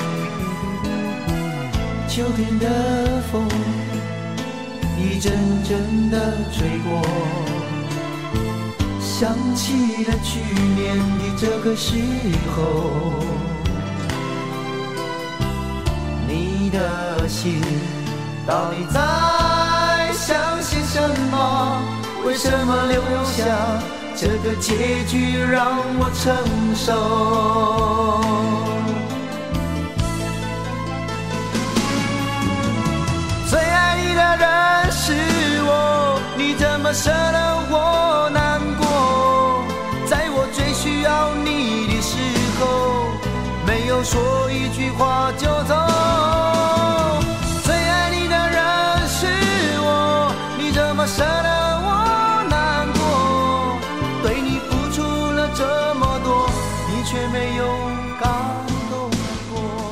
秋天的风一阵阵的吹过，想起了去年的这个时候，你的心到底在想些什么？为什么留下这个结局让我承受？最爱你的人是我，你怎么舍得我难过？在我最需要你的时候，没有说一句话就走。最爱你的人是我，你怎么舍得我难过？对你付出了这么多，你却没有感动过。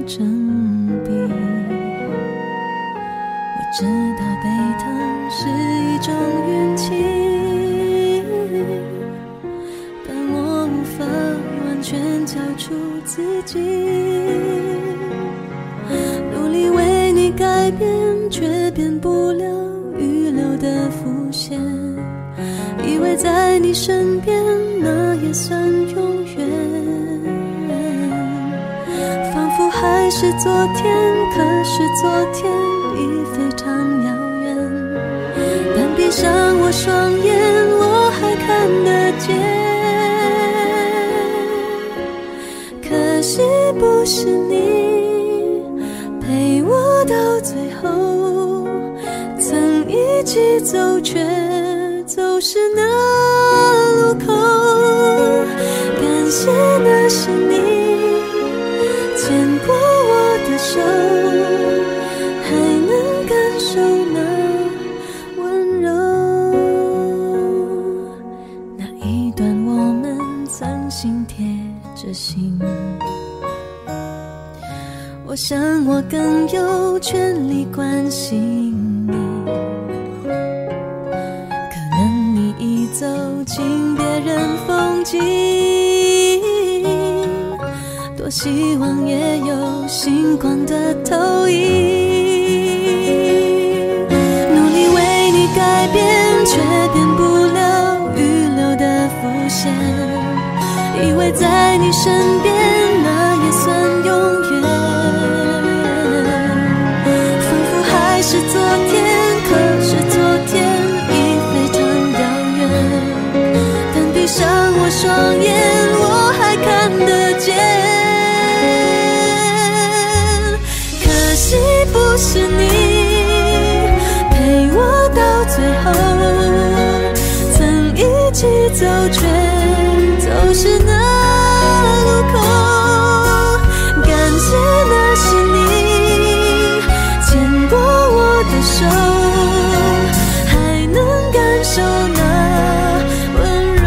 证明。我知道悲疼是一种运气，但我无法完全交出自己。努力为你改变，却变不了预留的伏线。以为在你身边，那也算永远。仿佛还是昨天，可是昨天已非常遥远。但闭上我双眼，我还看得见。可惜不是你陪我到最后，曾一起走，却走失那路口。感谢那是你牵过我的手，还能感受那温柔。那一段我们曾心贴着心，我想我更有权利关心你。可能你已走进别人风景，多希望也有星光的投影。努力为你改变，却变不了预留的伏线。以为在你身边，那也算永远。还是昨天，可是昨天已非常遥远。但闭上我双眼，我还看得见。可惜不是你陪我到最后，曾一起走，却走失那路口。感谢那是你手，还能感受那温柔。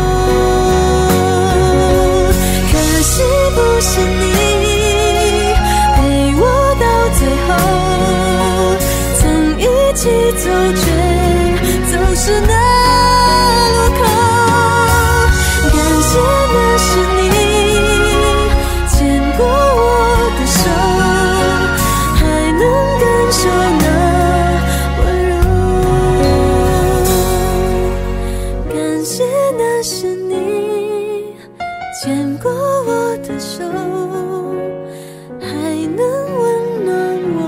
可惜不是你陪我到最后，曾一起走，却走失那路口。感谢那是你牵过我的手，还能感受那那是你牵过我的手，还能温暖我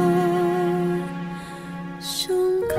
胸口。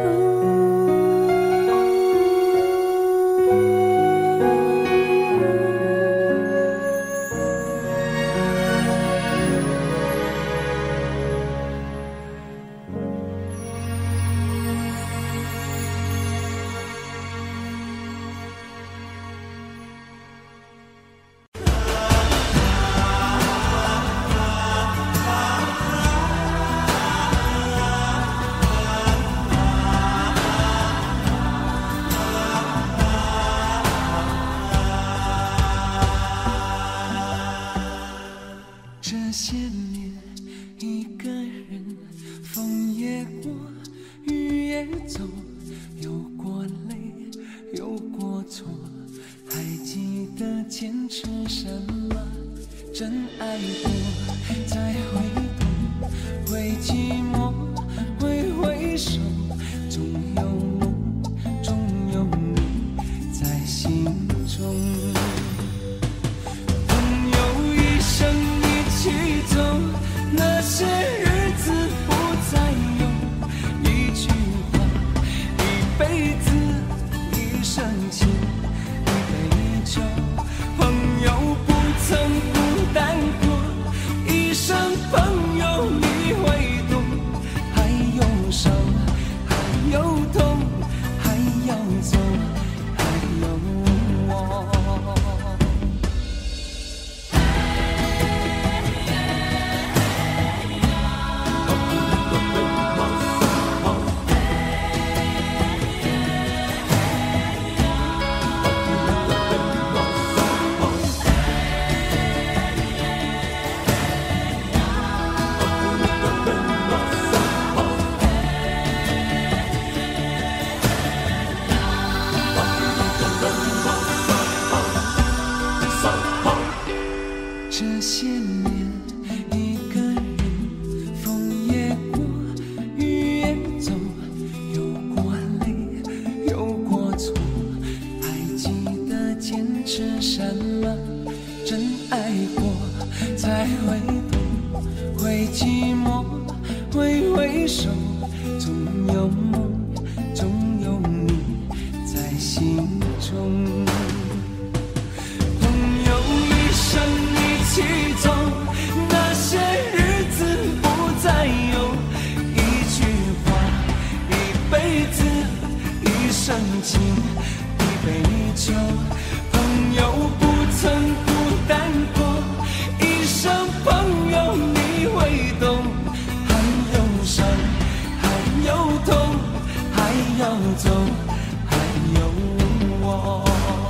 朋友不曾孤单过，一生情，一杯酒，朋友不曾孤单过，一生朋友你会懂，还有伤，还有痛，还要走，还有我。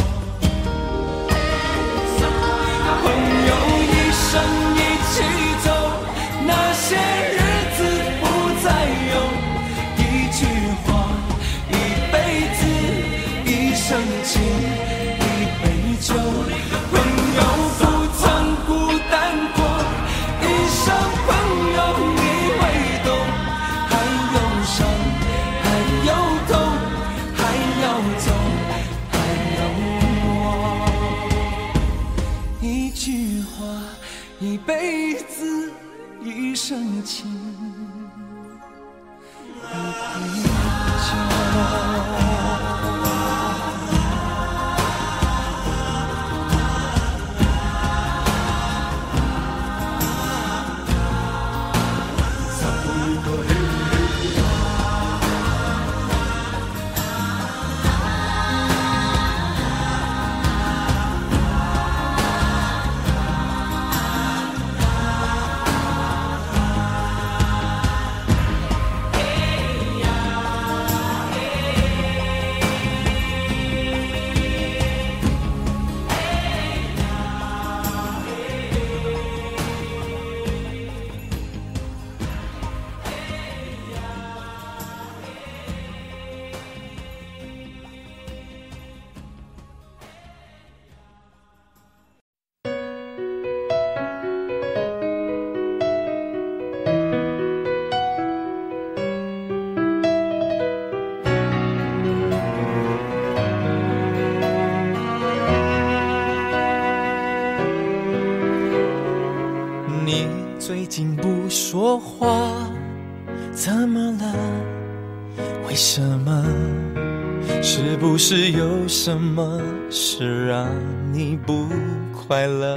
朋友一生一起走，那些日子不再有，一句话，一辈子，一生情，一杯酒。朋友不曾孤单过，一生朋友你会懂，还有伤，还有痛，还要走，还有我。一句话，一辈子，一生情，一杯酒。 最近不说话，怎么了？为什么？是不是有什么事让你不快乐？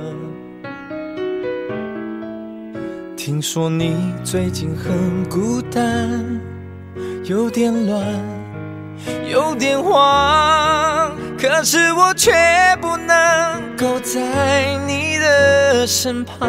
听说你最近很孤单，有点乱，有点慌，可是我却不能够在你的身旁。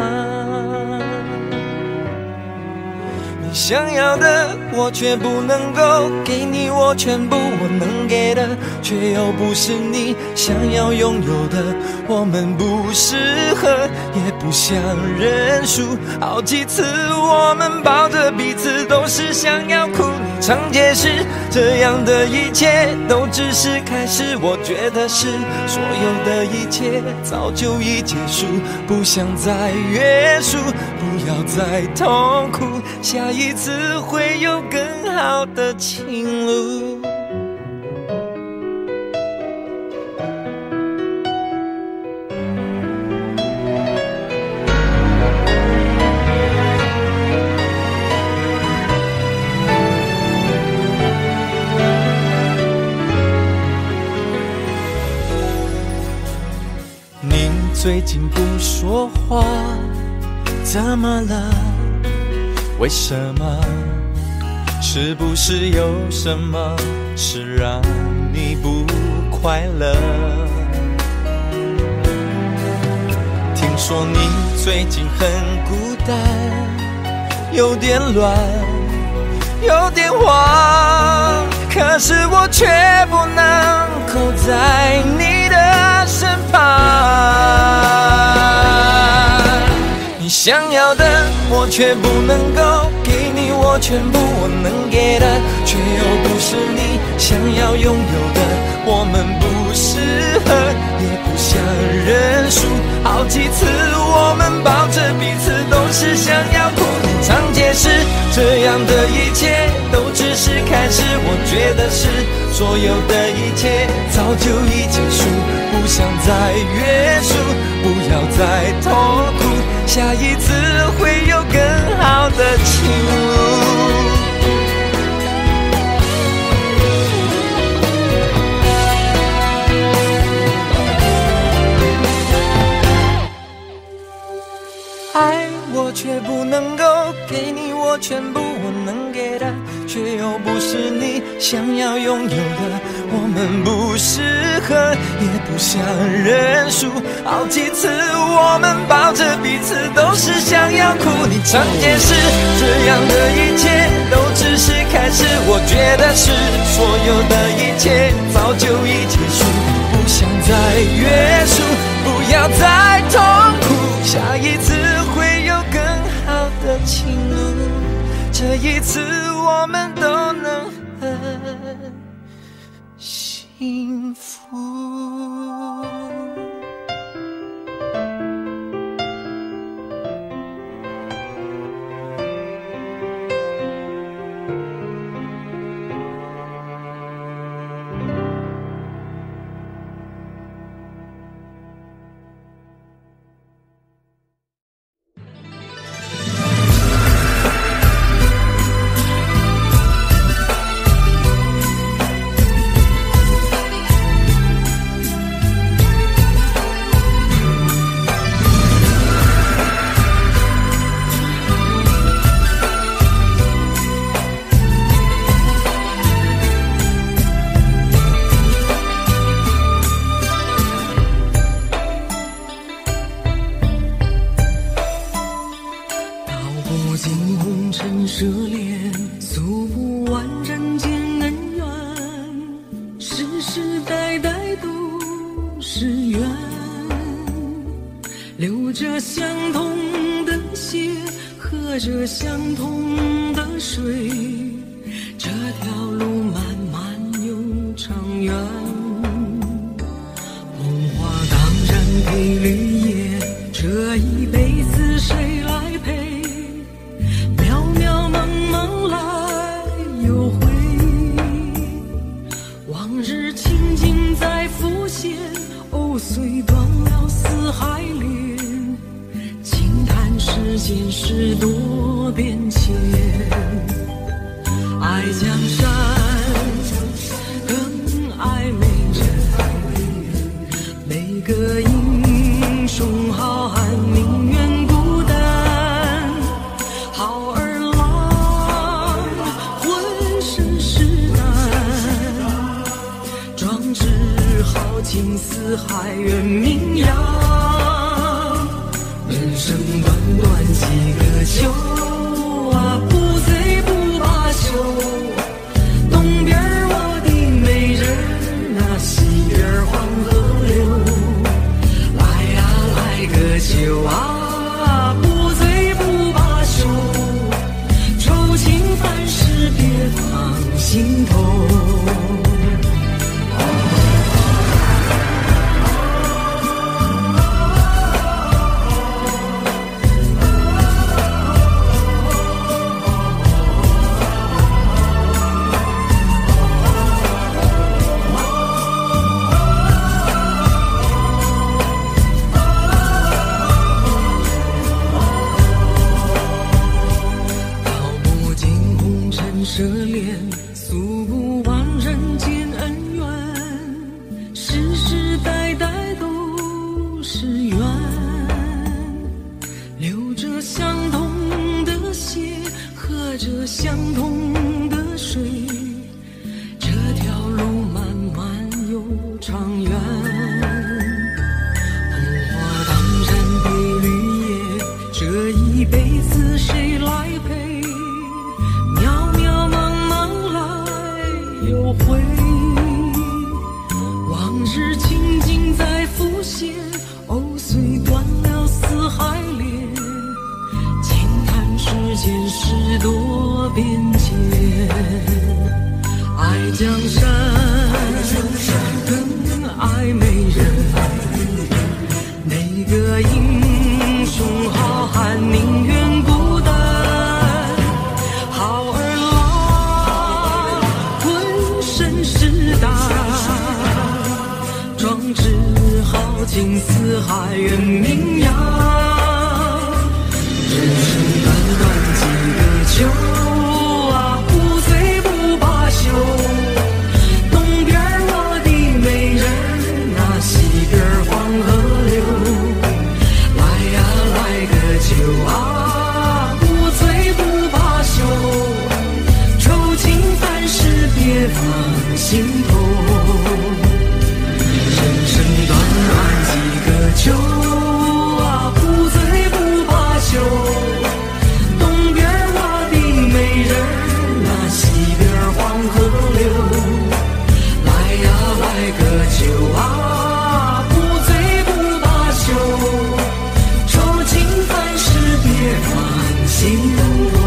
你想要的我却不能够给你我全部，我能给的却又不是你想要拥有的。我们不适合，也不想认输，好几次我们抱着彼此都是想要哭。你常解释这样的一切都只是开始，我觉得是所有的一切早就已结束，不想再约束，不要再痛苦，下一次会有更好的情路。你最近不说话，怎么了？为什么？是不是有什么事让你不快乐？听说你最近很孤单，有点乱，有点慌，可是我却不能够在你的身旁。你想要的我却不能够给你我全部，我能给的却又不是你想要拥有的。我们不适合，也不想认输，好几次我们抱着彼此都是想要哭。你常解释这样的一切都只是开始，我觉得是所有的一切早就已结束，不想再约束，不要再痛苦，下一次会有更好的情路。爱我却不能够给你我全部，我能给的，却又不是你想要拥有的。我们不适合，也不想认输。好几次我们抱着彼此，都是想要哭。你常解释这样的一切都只是开始，我觉得是所有的一切早就已结束，不想再约束，不要再痛苦。下一次会有更好的情路，这一次我们都能很幸福。 涉猎，诉不完人间恩怨，世世代代都是缘，流着相同的血，喝着相同的水，这条路漫漫又长远。梦话当然配绿叶，这一辈子谁来陪？虽断了四海连，轻叹世间事多变迁。爱江山更爱美人，每个英雄好汉宁愿孤单。好儿郎浑身是胆，壮志豪情四海远名扬，人生短短几个秋啊，不醉不罢休。东边我的美人啊，西边黄河流。来呀来个秋啊，不醉不罢休。愁情烦事别放心头。涉猎，诉不完人间恩怨，世世代代都是缘，流着相同的血，喝着相同的水，这条路漫漫又长远。红花当然配绿叶，这一辈子谁来陪？又回，往日情景在浮现，藕虽断了四海连，轻叹世间事多变迁。爱江山更爱美人，每个英雄好汉宁愿孤单。好儿壮志豪情四海远名扬，人生短短几个秋啊，不醉不罢休。东边我的美人啊，西边黄河流。来呀来个秋啊，不醉不罢休。 别放心头。人生短短几个秋啊，不醉不罢休。东边我的美人儿啊，西边黄河流。来呀来个酒啊，不醉不罢休。愁情烦事别放心头。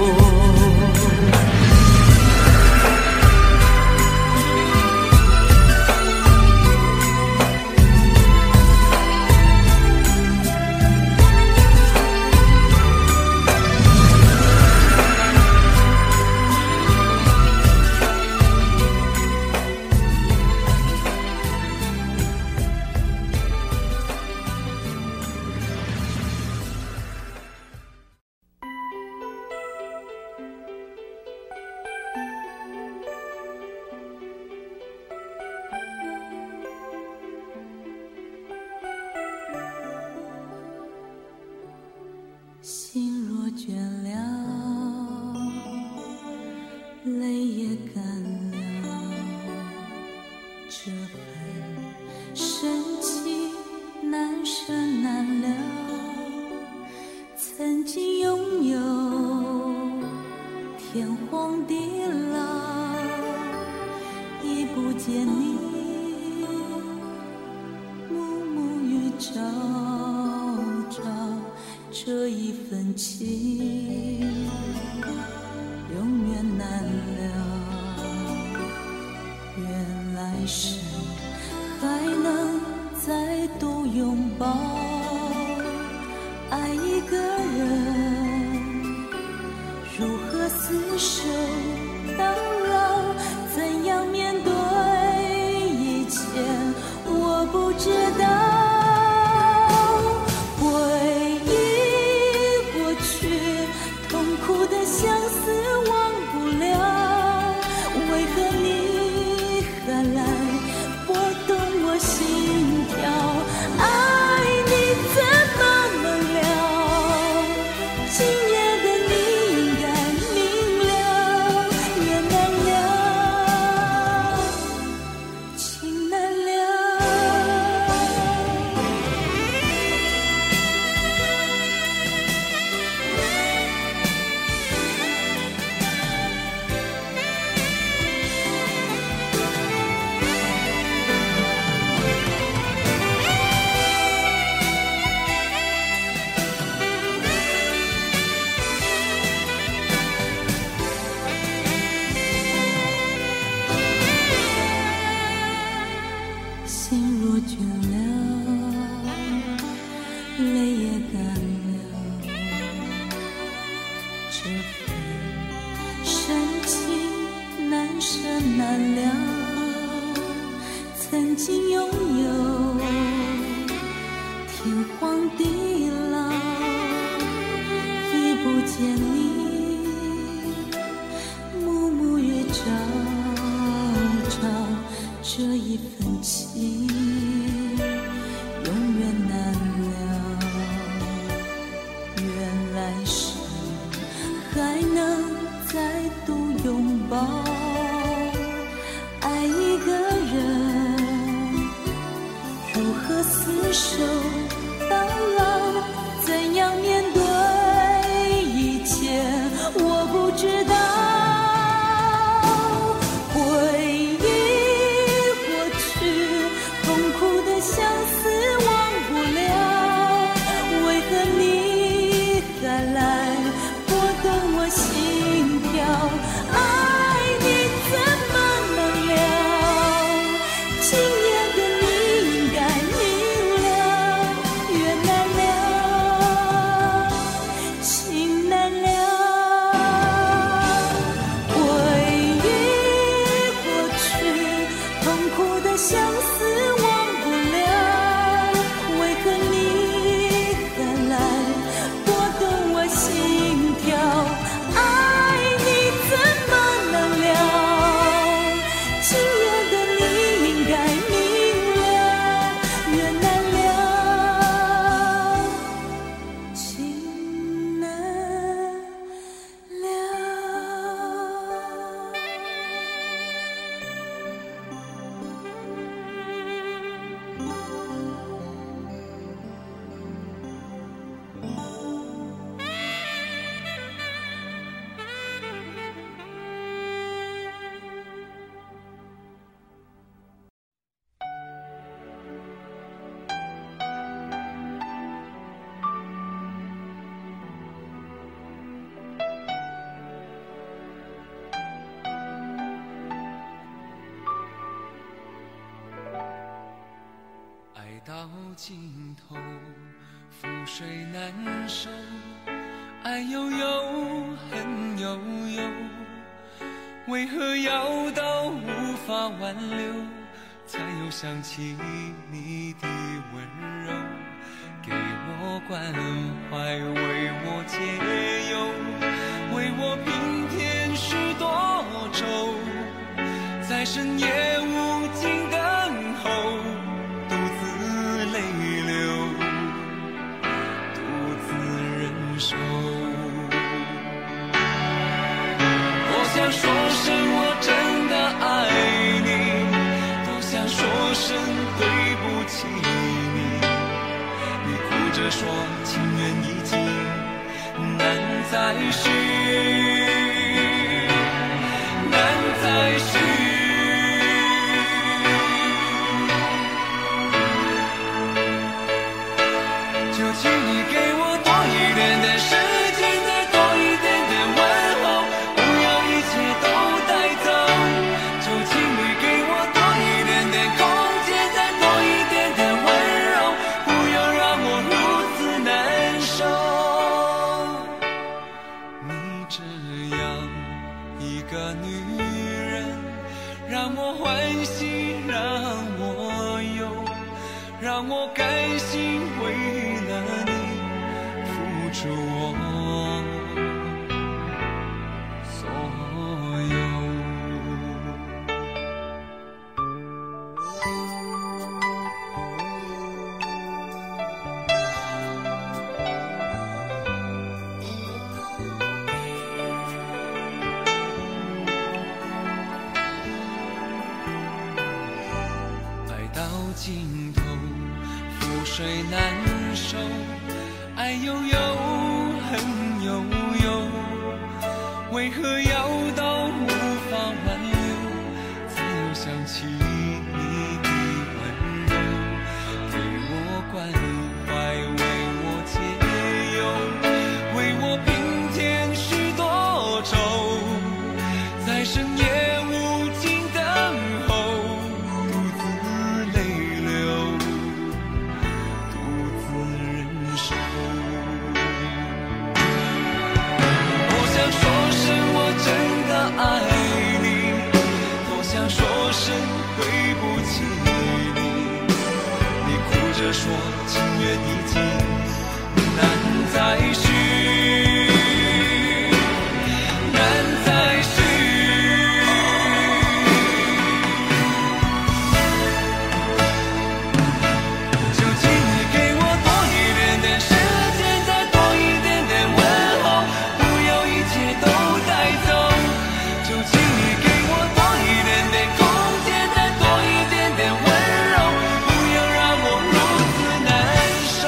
心若倦了，泪也干了，这份深情难舍难了。曾经拥有天荒地老，已不见你暮暮与朝朝。这一份情永远难了，愿来生还能再度拥抱。爱一个人如何厮守到老，怎样面对一切我不知道。苦的相思忘不了，为何你还来拨动我心跳？爱你怎么能了？今夜的你应该明了，缘难了，情难了。心若倦了，泪也干了，这份深情难舍难了。曾经拥有天荒地老，已不见你暮暮与朝朝。这一份情永远难了，愿来生还能再度拥抱。爱一个人如何厮守到老，怎样面对一切我不知道。相思忘不了，为何你还来拨动我心跳？爱你怎么能了？今夜的你应该明了， 尽头，覆水难收，爱悠悠，恨悠悠，为何要到无法挽留，才又想起你的温柔，给我关怀，为我解忧，为我平添许多愁，在深夜无尽等候，独自泪流，独自忍受。多想说声我真的爱你，多想说声对不起你，你哭着说情缘已尽，难再续，难再续。就请你给我多一点点时间，再多一点点问候，不要一切都带走。就请你给我多一点点空间，再多一点点温柔，不要让我如此难受。你这样一个女人，让我欢喜，让我忧，让我甘心为了你付出我所有。爱到尽头，覆水难收，爱悠悠，恨悠悠，为何要到无法挽留，才又想起你的温柔，给我关怀，为我解忧，为我平添许多愁，在深夜无尽等候，独自泪流，独自忍受。多想说声我真的爱你，多想说声对不起你，你哭着说情缘已尽，难再续，难再续。就请你给我多一点点时间，再多一点点问候，不要一切都带走。就请你给我多一点点空间，再多一点点温柔，不要让我如此难受。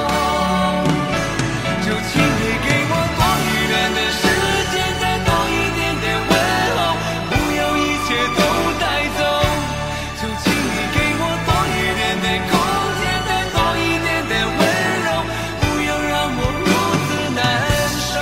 就请你给我多一点点时间，再多一点点问候，不要一切都带走。就请你给我多一点点空间，再多一点点温柔，不要让我如此难受。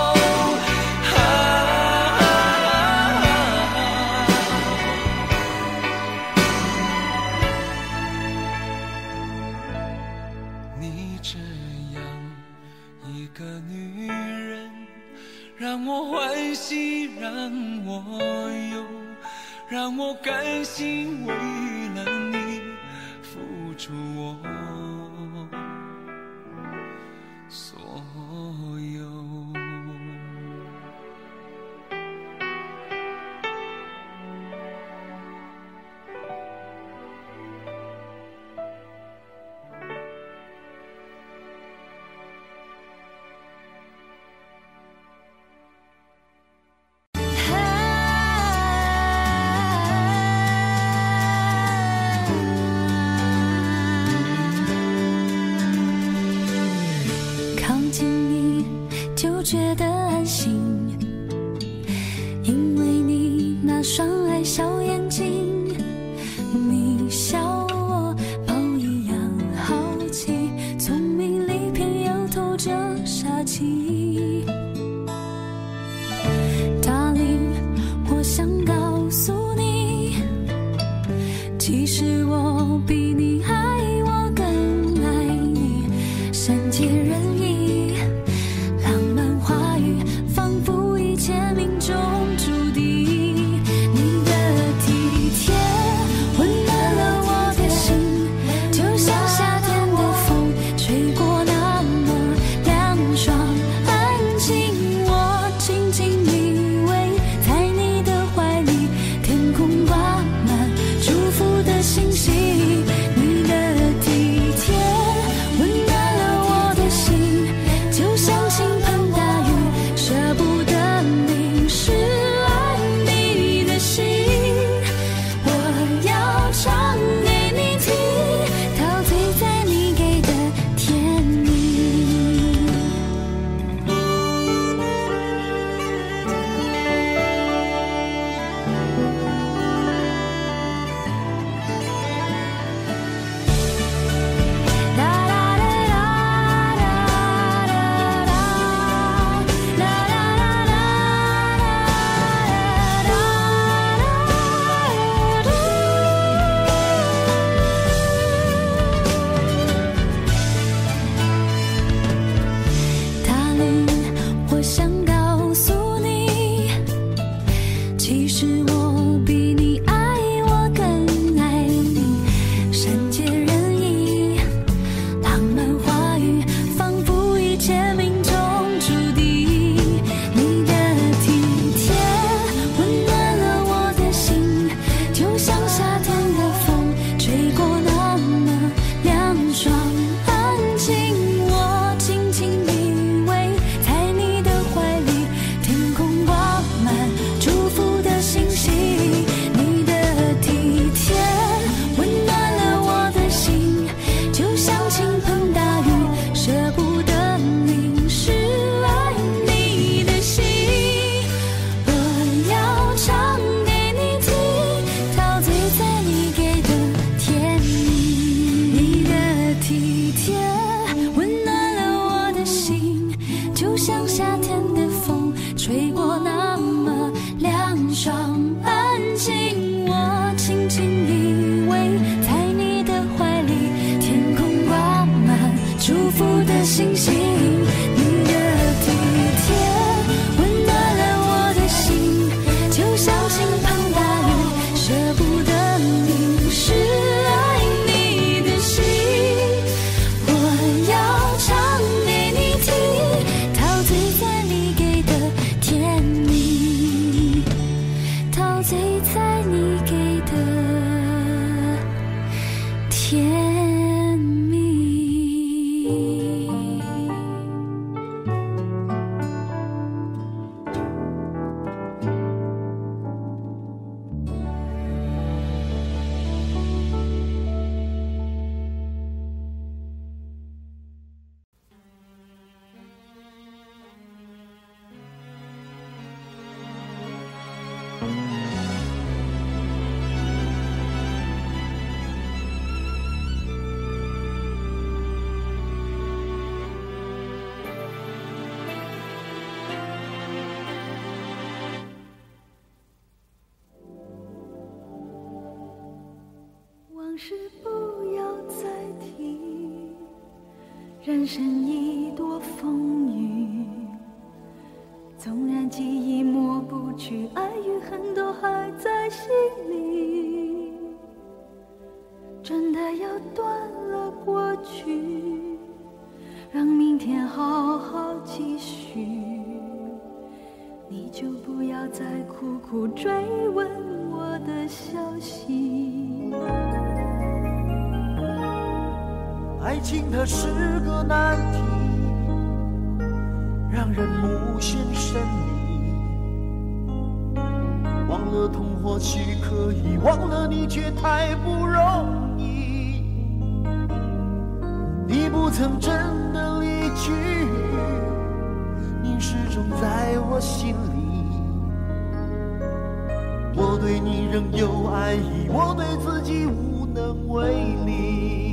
你这样一个女人，让我欢喜，让我忧，让我甘心为了你付出我所有。 靠近你就觉得安心，因为你那双爱笑眼睛，你笑我宝一样好奇，聪明里偏又透着傻气。Darling， 我想告诉你，其实我比你爱我更近我，轻轻依偎在你的怀里，天空挂满祝福的星星。你的体贴温暖了我的心，就像倾盆大雨，舍不得淋湿爱你的心。我要唱给你听，陶醉在你给的甜蜜，陶醉在你给的甜蜜。 往事不要再提，人生已多风雨，纵然记忆抹不去，爱与恨都还在心里。真的要断了过去，让明天好好继续，你就不要再苦苦追问我的消息。 爱情它是个难题，让人无限神秘。忘了痛或许可以，忘了你却太不容易。你不曾真的离去，你始终在我心里。我对你仍有爱意，我对自己无能为力。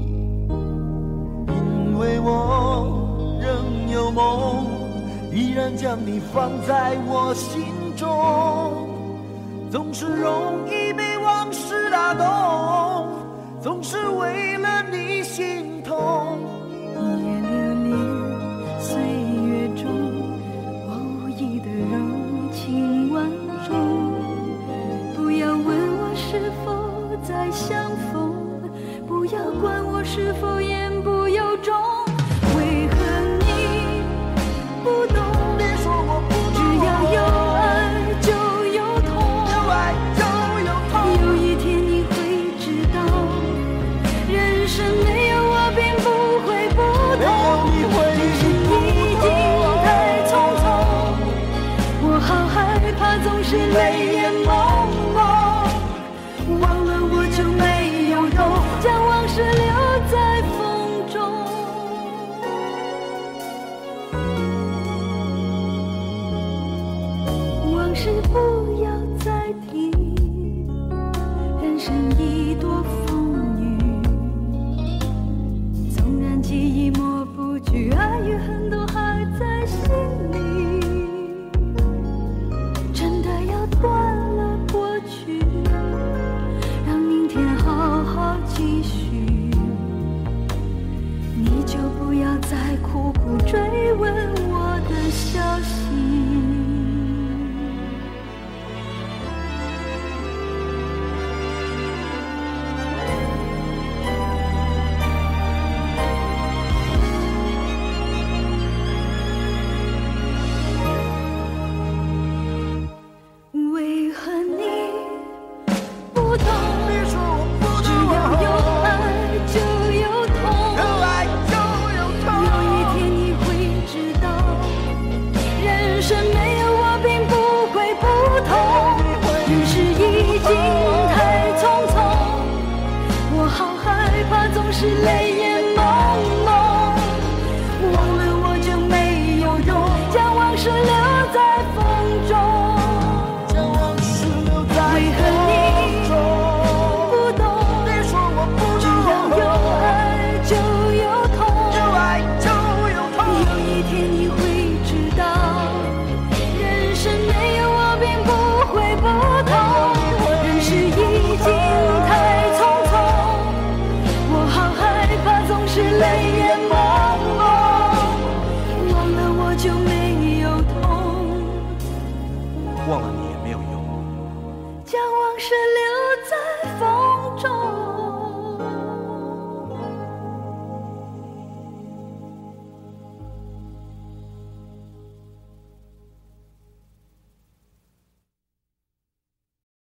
因为我仍有梦，依然将你放在我心中。总是容易被往事打动，总是为了你心痛。 一夜流连岁月中，我无意的柔情万种。不要问我是否再相逢，不要管我是否言不由衷。为何你不懂？ 别说我不懂， 只要有爱就有痛， 有爱就有痛。 有一天你会知道，人生没有我并不会不同。人生已经太匆匆，我好害怕总是泪眼朦胧。忘了我就没有用，将往事留在风中。往事不要再提，人生已多风雨。纵然记忆抹不去，爱与恨都还在心里。真的要断了过去，让明天好好继续，你就不要再苦苦追问我的消息。为何你不懂？ 别说我不只懂， 要有爱就有痛。 有爱就有痛。 有一天你会知道，人生没有我并不会不同。人世已经太匆匆，我好害怕总是泪眼朦胧。忘了我就没有用，将往事留在风中。 将往事留在为何你风中。 不懂？ 别说我不只懂， 要有爱就有痛。 有爱就有痛。 有一天你会知道，人生没有我并不会不同。 是